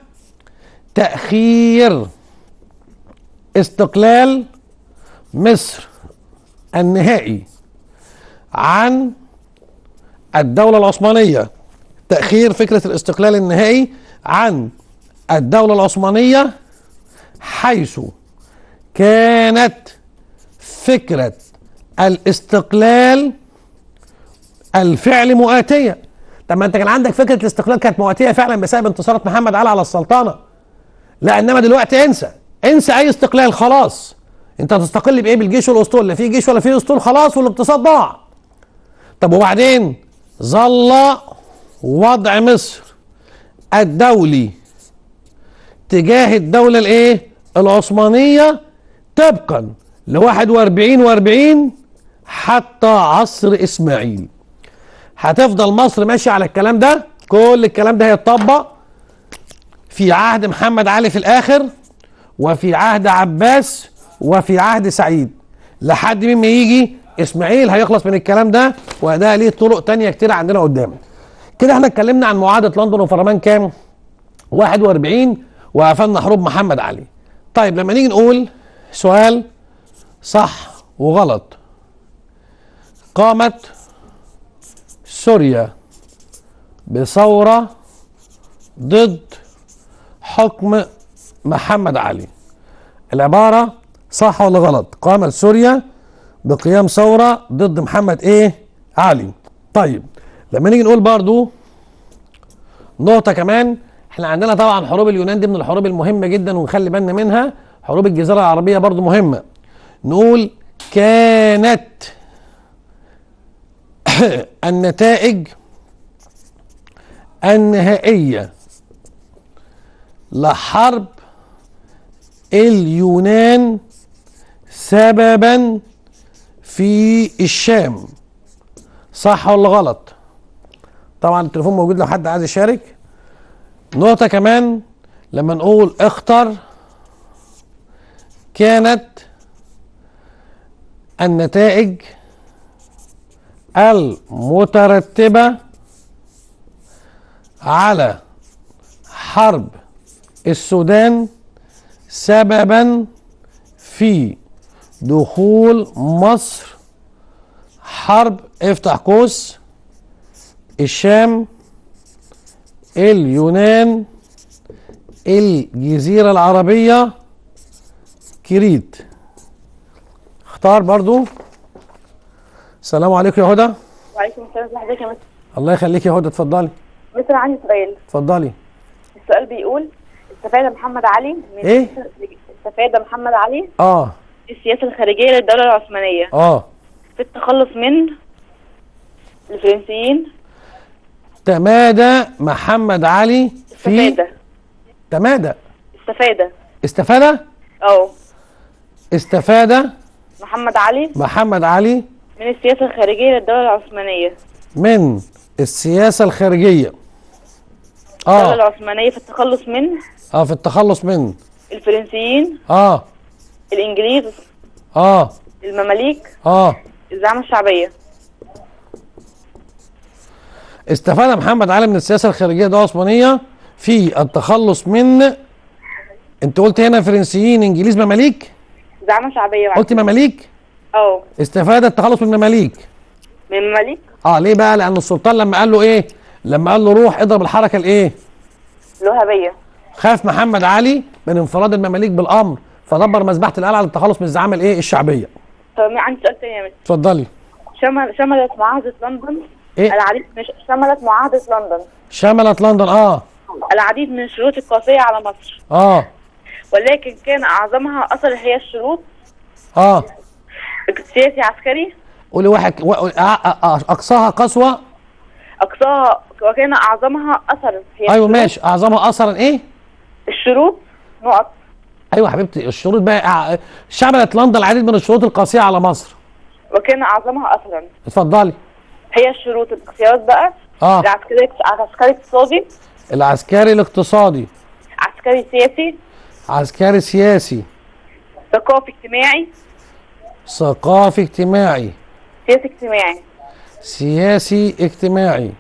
تأخير استقلال مصر النهائي عن الدولة العثمانية. تأخير فكرة الاستقلال النهائي عن الدولة العثمانية، حيث كانت فكرة الاستقلال الفعل مؤاتية. طب ما انت كان عندك فكرة الاستقلال كانت مؤاتية فعلا بسبب انتصارات محمد علي على السلطنة. لا انما دلوقتي انسى انسى اي استقلال. خلاص انت هتستقل بايه؟ بالجيش والاسطول. لا في جيش ولا في اسطول خلاص، والاقتصاد ضاع. طب وبعدين ظل وضع مصر الدولي تجاه الدولة الايه؟ العثمانية طبقا ل واحد وأربعين وأربعين حتى عصر اسماعيل. هتفضل مصر ماشية على الكلام ده كل الكلام ده هيتطبق في عهد محمد علي في الاخر، وفي عهد عباس، وفي عهد سعيد، لحد مين ما يجي اسماعيل هيخلص من الكلام ده، وده ليه طرق تانية كتير عندنا قدام. كده احنا اتكلمنا عن معاهدة لندن وفرمان كام؟ واحد واربعين، وقفلنا حروب محمد علي. طيب لما نيجي نقول سؤال صح وغلط. قامت سوريا بثورة ضد حكم محمد علي. العبارة صح ولا غلط؟ قامت سوريا بقيام ثورة ضد محمد ايه؟ علي. طيب لما نيجي نقول برضو نقطة كمان، احنا عندنا طبعا حروب اليونان دي من الحروب المهمة جدا ونخلي بالنا منها. حروب الجزيرة العربية برضو مهمة. نقول كانت النتائج النهائية لحرب اليونان سببا في الشام. صح ولا غلط؟ طبعا التليفون موجود لو حد عايز يشارك. نقطة كمان لما نقول اختر كانت النتائج المترتبة على حرب السودان سببا في دخول مصر حرب افتح قوس الشام اليونان الجزيرة العربية كريت. اختار برضو. السلام عليكم يا هدى. وعليكم السلام ورحمة الله وبركاته. الله يخليك يا هدى، اتفضلي. مثل عندي سؤال. اتفضلي. السؤال بيقول استفاد محمد علي من ايه؟ استفاد محمد علي اه السياسة الخارجية للدولة العثمانية اه في التخلص من الفرنسيين. تمادى محمد علي في استفاد تمادى استفاد استفاد اه استفاد محمد علي محمد علي من السياسة الخارجية للدولة العثمانية من السياسة الخارجية الدولة اه العثمانية في التخلص من اه في التخلص من الفرنسيين، اه الإنجليز، اه المماليك، اه الزعامة الشعبية. استفاد محمد علي من السياسة الخارجية الدولة العثمانية في التخلص من، انت قلت هنا فرنسيين انجليز مماليك؟ زعامة شعبية. قلت مماليك؟ اه استفاد التخلص من المماليك. من المماليك. اه ليه بقى؟ لأن السلطان لما قال له ايه؟ لما قال له روح اضرب الحركة الايه؟ الوهابية. خاف محمد علي من انفراد المماليك بالامر، فدبر مذبحة القلعة للتخلص من الزعامة الايه؟ الشعبية. طب عندي سؤال تاني يا مستر. اتفضلي. شمل شملت معاهدة لندن ايه؟ العديد من شملت معاهدة لندن شملت لندن اه العديد من الشروط القاسية على مصر، اه ولكن كان أعظمها أثر هي الشروط اه سياسي عسكري. قولي واحد و... آه آه آه اقصاها قسوة. أقصاها وكان أعظمها أثر هي ايوه الشروط. ماشي. اعظمها اثرا ايه؟ الشروط نقط. ايوه يا حبيبتي الشروط بقى. شملت لندن العديد من الشروط القاسية على مصر. وكان أعظمها أثرا. اتفضلي. هي الشروط الاختيارات بقى. اه العسكري عسكري اقتصادي، العسكري الاقتصادي، عسكري سياسي، عسكري سياسي، ثقافي اجتماعي، ثقافي اجتماعي، سياسي اجتماعي. سياسي اجتماعي.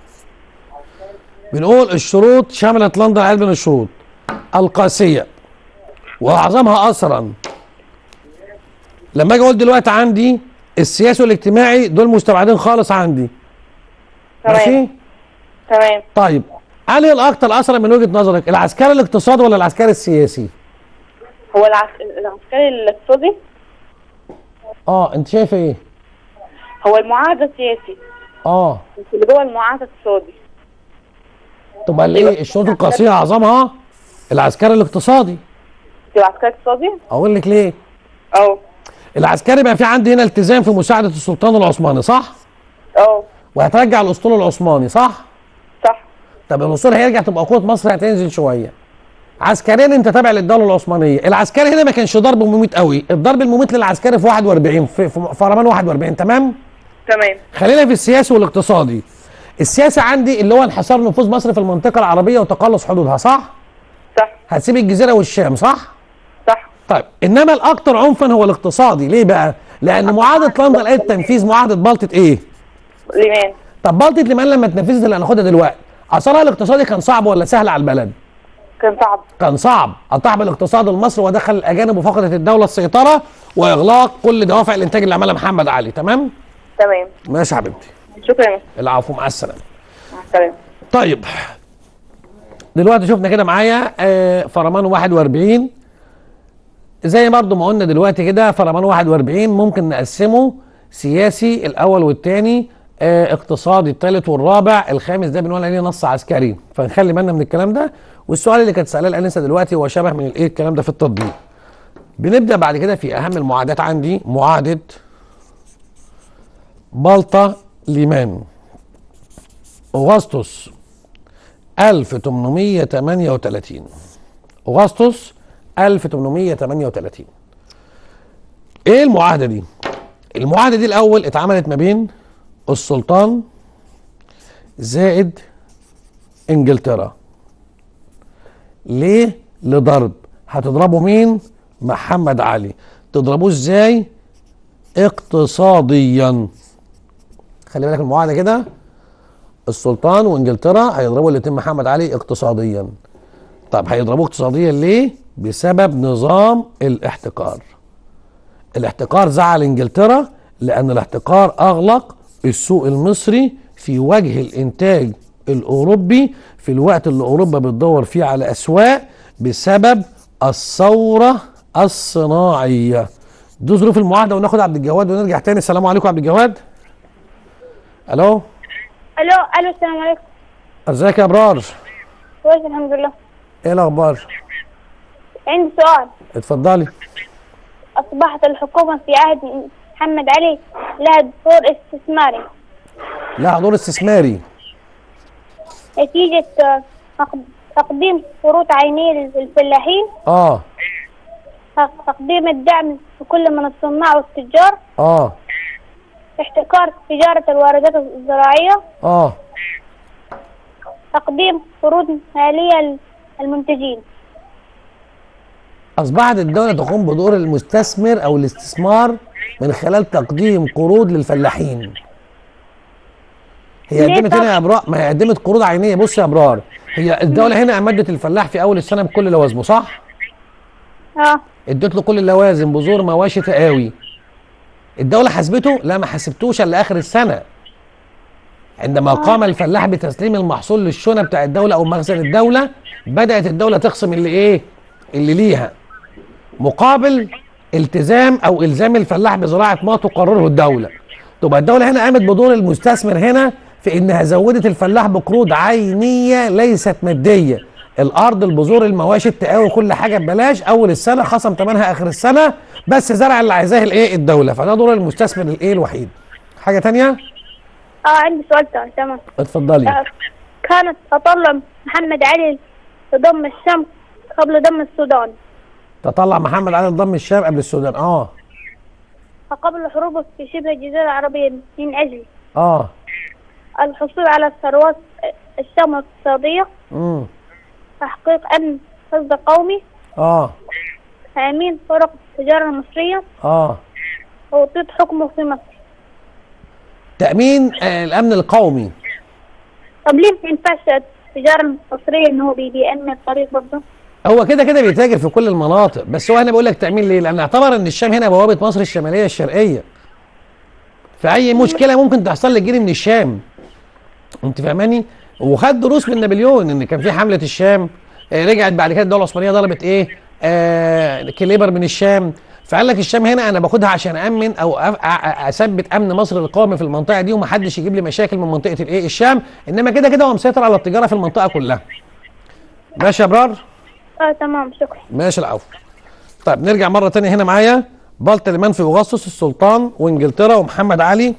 بنقول الشروط شملت لندن العديد من الشروط القاسية واعظمها اثرا. لما اجي اقول دلوقتي عندي السياسي والاجتماعي دول مستبعدين خالص عندي. ماشي؟ تمام تمام. طيب انهي الاكثر اثرا من وجهة نظرك؟ العسكري الاقتصادي ولا العسكري السياسي؟ هو العس... العسكري الاقتصادي. اه انت شايفه ايه؟ هو المعاهدة السياسي اه اللي جوه المعاهدة الاقتصادي. طب قال ايه الشروط القاسية اعظمها؟ العسكري الاقتصادي. تبقى عسكري اقتصادي؟ اقول لك ليه؟ اه العسكري بقى في عندي هنا التزام في مساعدة السلطان العثماني صح؟ اه وهترجع الاسطول العثماني صح؟ صح. طب الاسطول هيرجع تبقى قوة مصر هتنزل شوية. عسكريا انت تابع للدولة العثمانية. العسكري هنا ما كانش ضرب مميت قوي، الضرب المميت للعسكري في واحد واربعين في في فرمان واحد واربعين. تمام؟ تمام. خلينا في السياسي والاقتصادي. السياسه عندي اللي هو انحصار نفوذ مصر في المنطقه العربيه وتقلص حدودها، صح؟ صح. هتسيب الجزيره والشام، صح؟ صح. طيب انما الاكثر عنفا هو الاقتصادي، ليه بقى؟ لان معاهده لندن قالت تنفيذ معاهده بلطه ايه؟ ليمان. طب بلطه ليمان لما اتنفذت اللي هناخدها دلوقتي، اثرها الاقتصادي كان صعب ولا سهل على البلد؟ كان صعب. كان صعب، قطع بالاقتصاد المصري ودخل الاجانب وفقدت الدوله السيطره واغلاق كل دوافع الانتاج اللي عملها محمد علي، تمام؟ تمام. ماشي يا حبيبتي. شكرا. العفو، مع السلامه. مع السلامه. طيب دلوقتي شفنا كده معايا آه فرمان واحد وأربعين، زي برضو ما قلنا دلوقتي كده فرمان واحد وأربعين ممكن نقسمه سياسي الاول والثاني، آه اقتصادي الثالث والرابع، الخامس ده بنقول عليه نص عسكري، فنخلي بالنا من الكلام ده. والسؤال اللي كانت سالاه الانسه دلوقتي هو شبه من الايه الكلام ده في التطبيق. بنبدا بعد كده في اهم المعاهدات عندي، معاهده بلطة ليمان اغسطس ألف وثمانمائة وثمانية وثلاثين، اغسطس ألف وثمانمائة وثمانية وثلاثين. ايه المعاهده دي؟ المعاهده دي الاول اتعملت ما بين السلطان زائد انجلترا. ليه؟ لضرب. هتضربوا مين؟ محمد علي. تضربوه ازاي؟ اقتصاديا. خلي بالك المعاهده كده، السلطان وانجلترا هيضربوا الاتنين محمد علي اقتصاديا. طب هيضربوه اقتصاديا ليه؟ بسبب نظام الاحتكار. الاحتكار زعل انجلترا لان الاحتكار اغلق السوق المصري في وجه الانتاج الاوروبي في الوقت اللي اوروبا بتدور فيه على اسواق بسبب الثوره الصناعيه. دي ظروف المعاهده. وناخد عبد الجواد ونرجع تاني. السلام عليكم عبد الجواد. الو. الو الو السلام عليكم. ازيك يا ابرار؟ كويس الحمد لله. ايه الاخبار؟ عندي سؤال. اتفضلي. اصبحت الحكومه في عهد محمد علي لها دور استثماري. لها دور استثماري نتيجه تقديم قروض عينيه للفلاحين. اه تقديم الدعم لكل من الصناع والتجار. اه احتكار تجاره الواردات الزراعيه. اه تقديم قروض ماليه للمنتجين. اصبحت الدوله تقوم بدور المستثمر او الاستثمار من خلال تقديم قروض للفلاحين. هي قدمت هنا يا ابرار، ما هي قدمت قروض عينيه. بص يا ابرار، هي الدوله هنا امدت الفلاح في اول السنه بكل لوازمه، صح؟ اه ادت له كل اللوازم، بذور، مواشي، تقاوي. الدوله حاسبته؟ لا، ما حاسبتوش الا اخر السنه. عندما قام الفلاح بتسليم المحصول للشونه بتاع الدوله او مخزن الدوله، بدات الدوله تخصم اللي ايه؟ اللي ليها، مقابل التزام او الزام الفلاح بزراعه ما تقرره الدوله. تبقى الدوله هنا قامت بدور المستثمر هنا في انها زودت الفلاح بقروض عينيه ليست ماديه. الارض، البذور، المواشي، التقاوي، كل حاجه ببلاش اول السنه، خصم ثمنها اخر السنه، بس زرع اللي عايزاه الايه؟ الدوله. فده دور المستثمر الايه؟ الوحيد. حاجه ثانيه؟ اه عندي سؤال ثاني. تمام اتفضلي. آه. كانت تطلع محمد علي لضم الشام قبل ضم السودان. تطلع محمد علي لضم الشام قبل السودان. اه فقبل حروبه في شبه الجزيره العربيه من اجل اه الحصول على الثروات الشام الاقتصاديه. امم تحقيق امن قصد قومي. اه تامين طرق التجاره المصريه. اه وتوطيد حكمه في مصر. تامين آه الامن القومي. طب ليه ما ينفعش التجاره المصريه ان هو بيأمن الطريق برضه؟ هو كده كده بيتاجر في كل المناطق، بس هو هنا بقول لك تامين ليه؟ لان اعتبر ان الشام هنا بوابه مصر الشماليه الشرقيه. فاي مشكله ممكن تحصل لك جري من الشام. انت فاهماني؟ وخد دروس من نابليون ان كان في حمله الشام، آه رجعت بعد كده الدوله العثمانيه ضربت ايه؟ آه كليبر من الشام. فقال لك الشام هنا انا باخدها عشان امن او اثبت امن مصر القومي في المنطقه دي، ومحدش يجيب لي مشاكل من منطقه الايه؟ الشام. انما كده كده هو مسيطر على التجاره في المنطقه كلها. ماشي يا ابرار؟ اه تمام شكرا. ماشي العفو. طيب نرجع مره ثانيه هنا معايا. بلطة ليمان في اغسطس، السلطان وانجلترا ومحمد علي.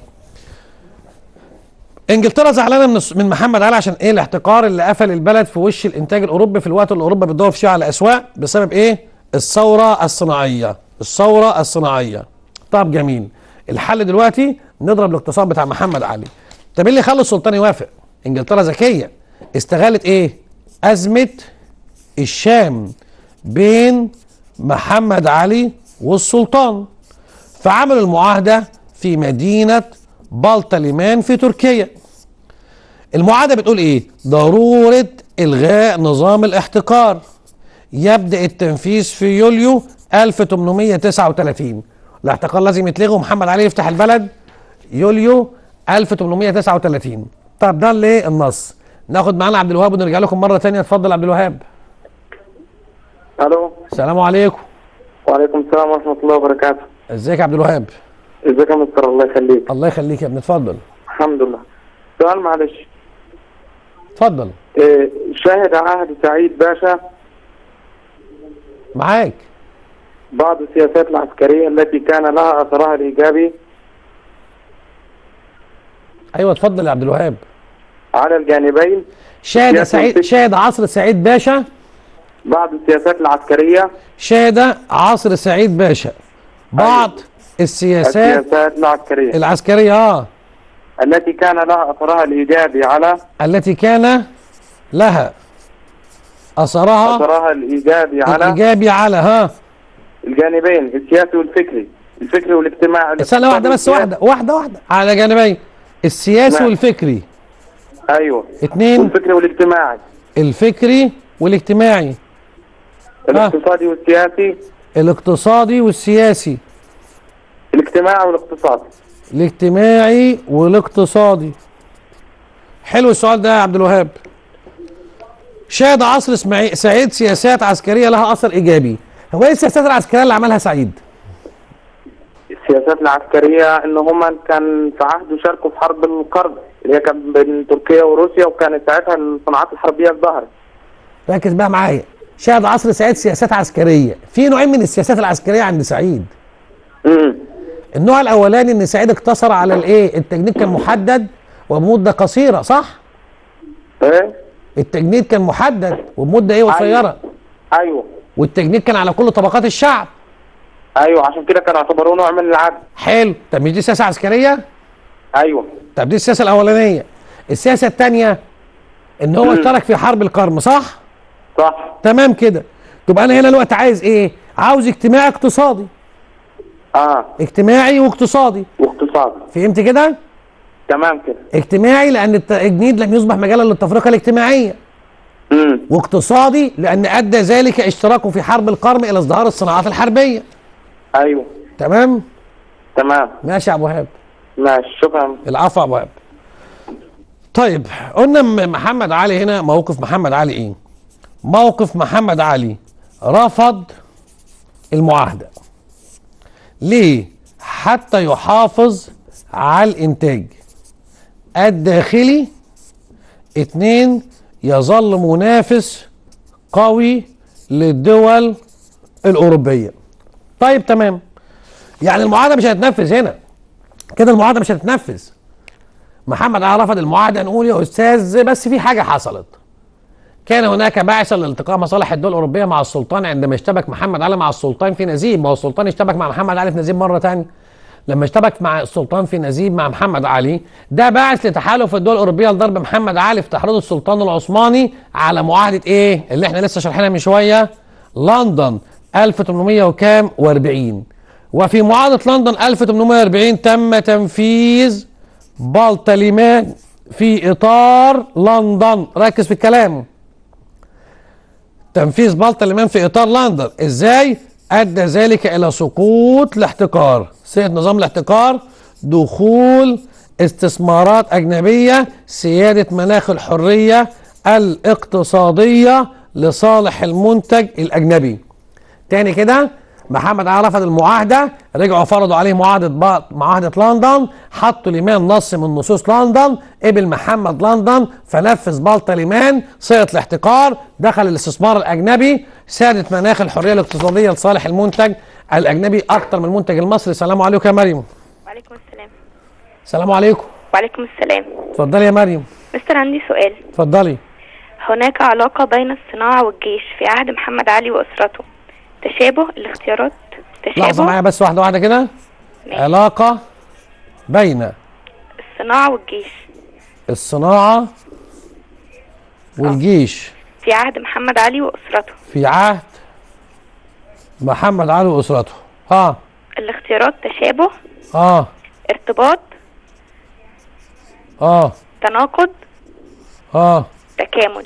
انجلترا زعلانه من من محمد علي عشان ايه؟ الاحتكار اللي قفل البلد في وش الانتاج الاوروبي في الوقت اللي اوروبا بتدور فيه على اسواق بسبب ايه؟ الثوره الصناعيه. الثوره الصناعيه. طب جميل. الحل دلوقتي نضرب الاقتصاد بتاع محمد علي. طب ايه اللي خلى السلطان يوافق؟ انجلترا ذكيه، استغلت ايه؟ ازمه الشام بين محمد علي والسلطان، فعملوا المعاهده في مدينه بلطليمان في تركيا. المعاهده بتقول ايه؟ ضروره الغاء نظام الاحتكار، يبدا التنفيذ في يوليو ألف وثمانمائة وتسعة وثلاثين. الاحتكار لازم يتلغي ومحمد علي يفتح البلد يوليو ألف وثمانمائة وتسعة وثلاثين. طب ده اللي النص. ناخد معانا عبد الوهاب ونرجع لكم مره ثانيه. اتفضل عبد الوهاب. الو. السلام عليكم. وعليكم السلام ورحمه الله وبركاته. ازيك يا عبد الوهاب؟ ازيك يا مستر؟ الله يخليك. الله يخليك يا ابني، اتفضل. الحمد لله. سؤال معلش. اتفضل. إيه، شهد عهد سعيد باشا معاك. بعض السياسات العسكريه التي كان لها اثرها الايجابي ايوه اتفضل يا عبد الوهاب. على الجانبين. شهد سعيد شهد عصر سعيد باشا بعض السياسات العسكريه شهد عصر سعيد باشا بعض أيوة. السياسات السياسات العسكريه العسكريه اه التي كان لها اثرها الايجابي على التي كان لها اثرها اثرها الايجابي على الايجابي على ها الجانبين السياسي والفكري، الفكري والاجتماعي. استنى واحده بس، واحده واحده واحده على جانبين السياسي نعم. والفكري. ايوه. اتنين والفكري والاجتماعي. الفكري والاجتماعي. الاقتصادي والسياسي. الاقتصادي والسياسي. الاجتماعي والاقتصادي. الاجتماعي والاقتصادي. حلو السؤال ده يا عبد الوهاب. شهد عصر اسماعيل سعيد سياسات عسكريه لها اثر ايجابي. هو ايه السياسات العسكريه اللي عملها سعيد؟ السياسات العسكريه ان هم كان في عهده شاركوا في حرب القرن اللي هي كانت بين تركيا وروسيا، وكانت ساعتها الصناعات الحربيه ازدهرت. ركز بقى معايا. شهد عصر سعيد سياسات عسكريه، في نوعين من السياسات العسكريه عند سعيد. امم النوع الاولاني ان سعيد اقتصر على الايه؟ التجنيد كان محدد وبمده قصيره، صح؟ ايه؟ التجنيد كان محدد وبمده ايه قصيره. ايوه. والتجنيد كان على كل طبقات الشعب. ايوه، عشان كده كانوا اعتبروه نوع من العدل. حلو. طب مش دي سياسه عسكريه؟ ايوه. طب دي السياسه الاولانيه. السياسه الثانيه ان هو اشترك في حرب القرم، صح؟ صح. تمام كده. تبقى انا هنا الوقت عايز ايه؟ عاوز اجتماعي اقتصادي. اه. اجتماعي واقتصادي. واقتصادي. فهمت كده؟ تمام كده. اجتماعي لان التجنيد لم يصبح مجالا للتفرقه الاجتماعيه. امم واقتصادي لان ادى ذلك اشتراكه في حرب القرم الى ازدهار الصناعات الحربيه. ايوه. تمام؟ تمام. ماشي يا ابو وهاب. ماشي، شكرا. العفو يا ابو وهاب. طيب قلنا محمد علي هنا موقف محمد علي ايه؟ موقف محمد علي رفض المعاهده. ليه؟ حتى يحافظ على الانتاج الداخلي. اتنين، يظل منافس قوي للدول الاوروبيه. طيب تمام. يعني المعاهده مش هتتنفذ هنا كده، المعاهده مش هتتنفذ. محمد علي رفض المعاهده، نقول يا استاذ بس في حاجه حصلت. كان هناك بعثه لالتقاء مصالح الدول الاوروبيه مع السلطان عندما اشتبك محمد علي مع السلطان في نزيب. ما هو السلطان اشتبك مع محمد علي في نزيب مره ثانيه. لما اشتبك مع السلطان في نزيب مع محمد علي، ده بعث لتحالف الدول الاوروبيه لضرب محمد علي في تحريض السلطان العثماني على معاهده ايه؟ اللي احنا لسه شارحينها من شويه، لندن ألف وثمانمائة وكام؟ وأربعين. وفي معاهده لندن ألف وثمانمائة وأربعين تم تنفيذ بلطليمان في اطار لندن. ركز في الكلام. تنفيذ بلطليمان في اطار لندن. ازاي؟ ادى ذلك الى سقوط الاحتكار. صيغه نظام الاحتكار: دخول استثمارات اجنبيه، سياده مناخ الحريه الاقتصاديه لصالح المنتج الاجنبي. تاني كده، محمد علي رفض المعاهده، رجعوا فرضوا عليه معاهده معاهده لندن، حطوا ليمان نص من نصوص لندن، قبل محمد لندن فنفذ بلطليمان صيغه الاحتكار، دخل الاستثمار الاجنبي، سادت مناخ الحريه الاقتصاديه لصالح المنتج الاجنبي اكتر من المنتج المصري. السلام عليكم يا مريم. وعليكم السلام. السلام عليكم. وعليكم السلام. اتفضلي يا مريم. مستر عندي سؤال. اتفضلي. هناك علاقة بين الصناعة والجيش في عهد محمد علي وأسرته. تشابه الاختيارات تشابه. لحظة معايا بس، واحدة واحدة كده. علاقة بين الصناعة والجيش. الصناعة والجيش في عهد محمد علي وأسرته. في عهد محمد علي وأسرته. ها الاختيارات: تشابه، اه ارتباط، اه تناقض، اه تكامل.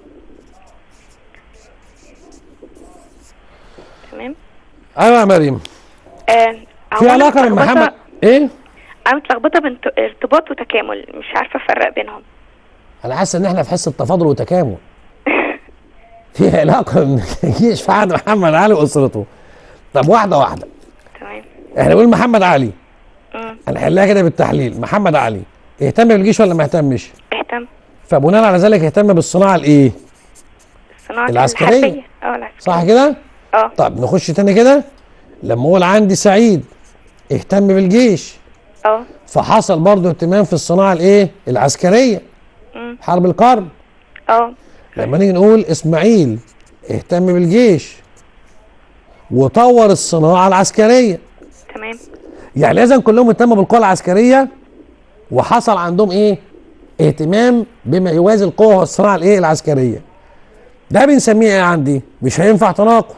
تمام. ايوه يا مريم. آه في علاقه بين محمد ايه؟ انا متلخبطه بين ت- ارتباط وتكامل، مش عارفه افرق بينهم. انا حاسس ان احنا في حصه تفاضل وتكامل. في علاقه بين الجيش في عهد محمد علي واسرته. طب واحده واحده. تمام. احنا بنقول محمد علي، امم هنحلها كده بالتحليل. محمد علي اهتم بالجيش ولا ما اهتمش؟ اهتم. فبناء على ذلك اهتم بالصناعه الايه؟ الصناعه العسكرية. الحربيه. اه العسكريه. صح كده؟ اه. طب نخش تاني كده. لما اقول عندي سعيد اهتم بالجيش، اه. فحصل برضه اهتمام في الصناعه الايه؟ العسكريه. امم حرب القرن. اه. لما نيجي نقول اسماعيل اهتم بالجيش وطور الصناعه العسكريه، تمام. يعني لازم كلهم اهتموا بالقوى العسكريه وحصل عندهم ايه؟ اهتمام بما يوازي القوه والصناعه الايه؟ العسكريه. ده بنسميه ايه عندي؟ مش هينفع تناقض.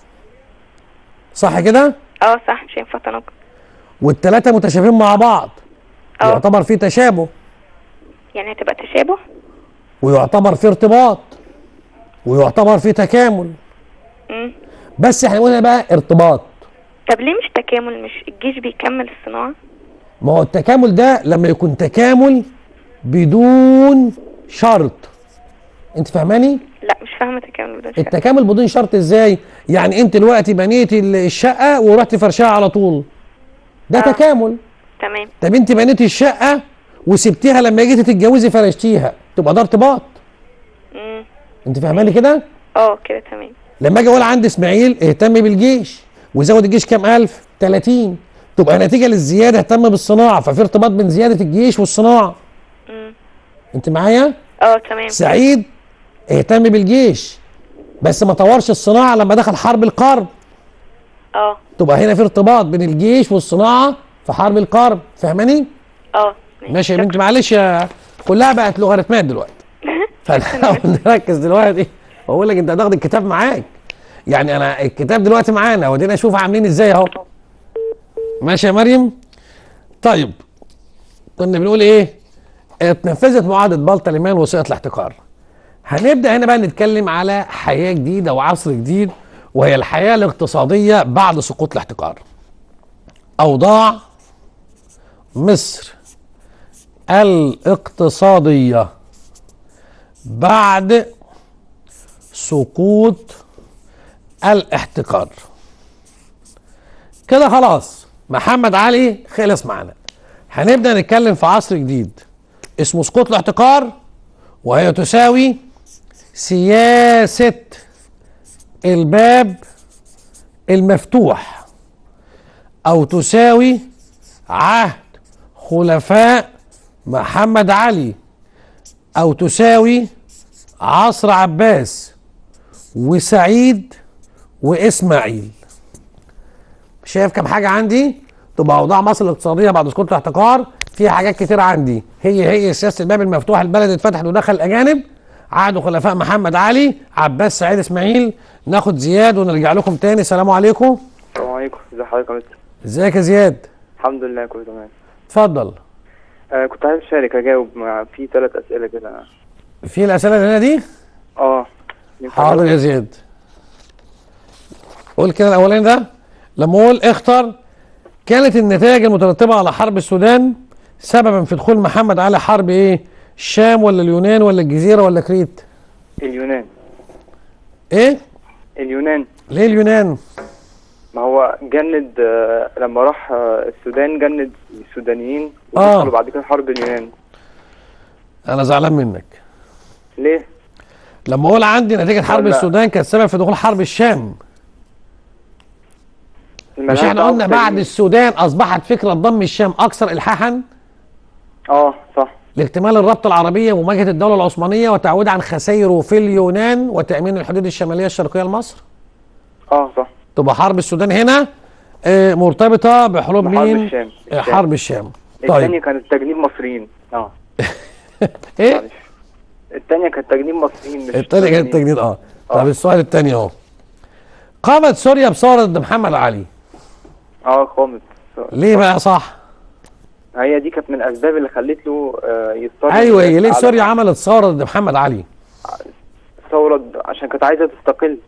صح كده؟ اه صح، مش هينفع تناقض. والثلاثه متشابهين مع بعض. اه. يعتبر في تشابه يعني هتبقى تشابه. ويعتبر في ارتباط ويعتبر في تكامل. امم بس احنا قلنا بقى ارتباط. طب ليه مش تكامل؟ مش الجيش بيكمل الصناعه؟ ما هو التكامل ده لما يكون تكامل بدون شرط. انت فاهماني؟ لا مش فاهمه تكامل بدون شرط. التكامل بدون شرط ازاي؟ يعني انت دلوقتي بنيت ال- الشقه ورحت فرشها على طول، ده آه. تكامل. تمام. طب انت بنيت الشقه وسبتيها لما جيتي تتجوزي فرشتيها، تبقى ده ارتباط. امم انت فاهماني كده؟ اه كده تمام. لما اجي اقول عندي اسماعيل اهتم بالجيش وزود الجيش كام الف؟ ثلاثين، تبقى نتيجه للزياده اهتم بالصناعه، ففي ارتباط بين زياده الجيش والصناعه. امم انت معايا؟ اه تمام. سعيد اهتم بالجيش بس ما طورش الصناعه لما دخل حرب القرن، اه. تبقى هنا في ارتباط بين الجيش والصناعه في حرب القرن. فاهماني؟ اه ماشي يا بنتي، معلش يا- كلها بقت لوغاريتمات دلوقتي. فنحاول نركز دلوقتي واقول لك انت هتاخد الكتاب معاك. يعني انا الكتاب دلوقتي معانا ودينا نشوف عاملين ازاي اهو. ماشي يا مريم؟ طيب كنا بنقول ايه؟ اتنفذت معاهده بلطة لمان وثيقه الاحتكار. هنبدا هنا بقى نتكلم على حياه جديده وعصر جديد، وهي الحياه الاقتصاديه بعد سقوط الاحتكار. اوضاع مصر الاقتصاديه بعد سقوط الاحتكار. كده خلاص محمد علي خلص معانا. هنبدا نتكلم في عصر جديد اسمه سقوط الاحتكار، وهي تساوي سياسه الباب المفتوح، او تساوي عهد خلفاء محمد علي، او تساوي عصر عباس وسعيد واسماعيل. شايف كم حاجه عندي؟ تبقى اوضاع مصر الاقتصاديه بعد سقوط الاحتكار فيها حاجات كتير عندي. هي هي سياسه الباب المفتوح، البلد اتفتحت ودخل الاجانب، عهد خلفاء محمد علي، عباس، سعيد، اسماعيل. ناخد زياد ونرجع لكم تاني. السلام عليكم. السلام عليكم، ازي حضرتك يا مستر؟ ازيك يا زياد؟ الحمد لله كله تمام. اتفضل. آه كنت عايز اشارك اجاوب مع في ثلاث اسئله كده. في الاسئله اللي هنا دي؟ اه ينفع حاضر أجاوب؟ يا زياد. قول كده الاولاني ده. لما اقول اختر كانت النتائج المترتبه على حرب السودان سببا في دخول محمد علي حرب ايه؟ الشام ولا اليونان ولا الجزيره ولا كريت؟ اليونان. ايه؟ اليونان. ليه اليونان؟ ما هو جند آه لما راح آه السودان جند السودانيين آه. ودخلوا بعد كده حرب اليونان. انا زعلان منك. ليه؟ لما اقول عندي نتيجه حرب ولا- السودان كانت سبب في دخول حرب الشام، مش الملاحق احنا قلنا أكتر بعد من- السودان اصبحت فكره ضم الشام اكثر الحاحا اه صح. لاكتمال الربط العربيه ومواجهه الدوله العثمانيه وتعويض عن خسائره في اليونان وتامين الحدود الشماليه الشرقيه لمصر. اه صح. تبقى حرب السودان هنا آه، مرتبطه بحروب بحرب مين؟ الشام. آه، الشام. حرب الشام. الثانيه طيب كانت تجنيب مصريين. اه ايه؟ معلش. الثانيه كانت تجنيد مصريين مش الثانيه كانت تجنيد اه طب السؤال الثاني اهو. قامت سوريا بثوره ضد محمد علي. اه قامت. ليه بقى صح؟ هي دي كانت من الاسباب اللي خلت له آه يضطر. ايوه هي ليه سوريا عملت ثوره ضد محمد علي؟ ثوره عشان كانت عايزه تستقل.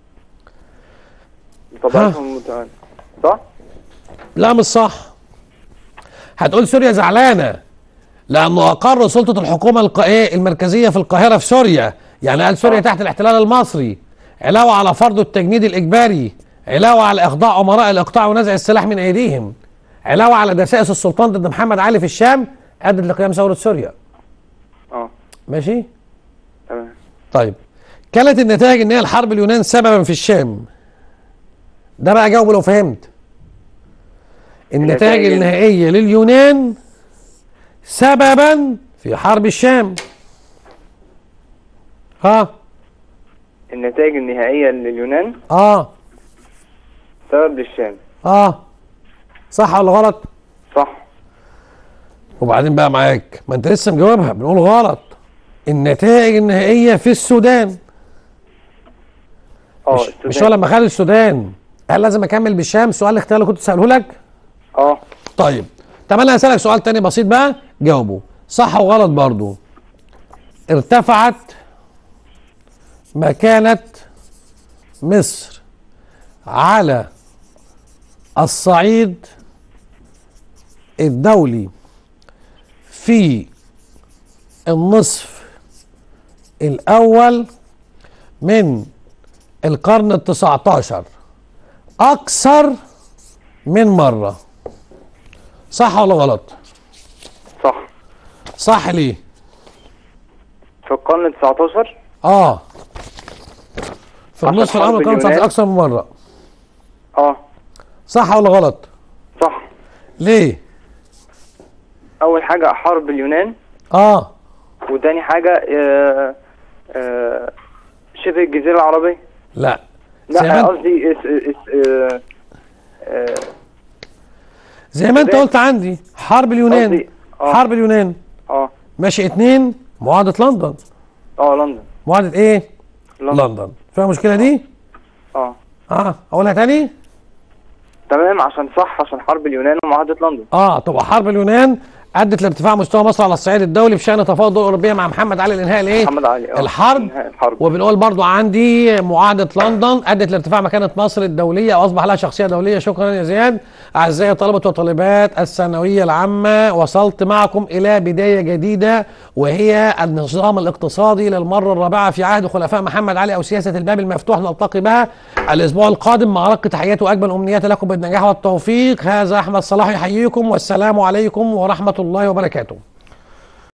طبعاً صح؟ لا مش صح. هتقول سوريا زعلانه لانه اقر سلطه الحكومه الق... ايه المركزيه في القاهره في سوريا، يعني قال سوريا تحت الاحتلال المصري، علاوه على فرض التجنيد الاجباري، علاوه على اخضاع امراء الاقطاع ونزع السلاح من ايديهم، علاوه على دسائس السلطان ضد محمد علي في الشام، ادت لقيام ثوره سوريا. اه ماشي؟ تمام. طيب كانت النتائج ان هي الحرب اليونان سببا في الشام. ده بقى جاوب لو فهمت. النتائج النهائيه لليونان سببا في حرب الشام. ها النتائج النهائيه لليونان اه سبب للشام. اه صح ولا غلط؟ صح. وبعدين بقى معاك، ما انت لسه مجاوبها، بنقول غلط. النتائج النهائيه في السودان. اه مش, مش هو لما خد السودان قال لازم اكمل بالشام؟ السؤال الاختياري اللي كنت سأله لك. اه طيب طب انا هسألك سؤال تاني بسيط بقى جاوبه صح وغلط برضو. ارتفعت مكانة مصر على الصعيد الدولي في النصف الأول من القرن التسعة عشر أكثر من مرة. صح ولا غلط؟ صح. صح ليه؟ في القرن التسعة عشر؟ اه في النصف الأول من القرن التسعة عشر أكثر من مرة. اه صح ولا غلط؟ صح. ليه؟ أول حاجة حرب اليونان. اه وتاني حاجة آه آه شبه الجزيرة العربية. لا لا قصدي آه آه زي ما انت قلت عندي حرب اليونان. آه. حرب اليونان اه ماشي. اتنين معاهدة لندن. اه لندن. معاهدة ايه؟ لندن, لندن. فاهم المشكلة دي؟ اه اه اقولها تاني؟ تمام عشان صح عشان حرب اليونان ومعاهدة لندن. اه تبقى حرب اليونان ادت لارتفاع مستوى مصر على الصعيد الدولي بشان تفاوض الدول الاوروبيه مع محمد علي لانهاء الايه؟ محمد علي اه الحرب. الحرب. وبنقول برضو عندي معاهده لندن ادت لارتفاع مكانه مصر الدوليه واصبح لها شخصيه دوليه. شكرا يا زياد. اعزائي طلبه وطالبات الثانويه العامه، وصلت معكم الى بدايه جديده وهي النظام الاقتصادي للمره الرابعه في عهد خلفاء محمد علي او سياسه الباب المفتوح. نلتقي بها الاسبوع القادم مع رق تحياتي واجمل امنياتي لكم بالنجاح والتوفيق. هذا احمد صلاح يحييكم والسلام عليكم ورحمه الله وبركاته.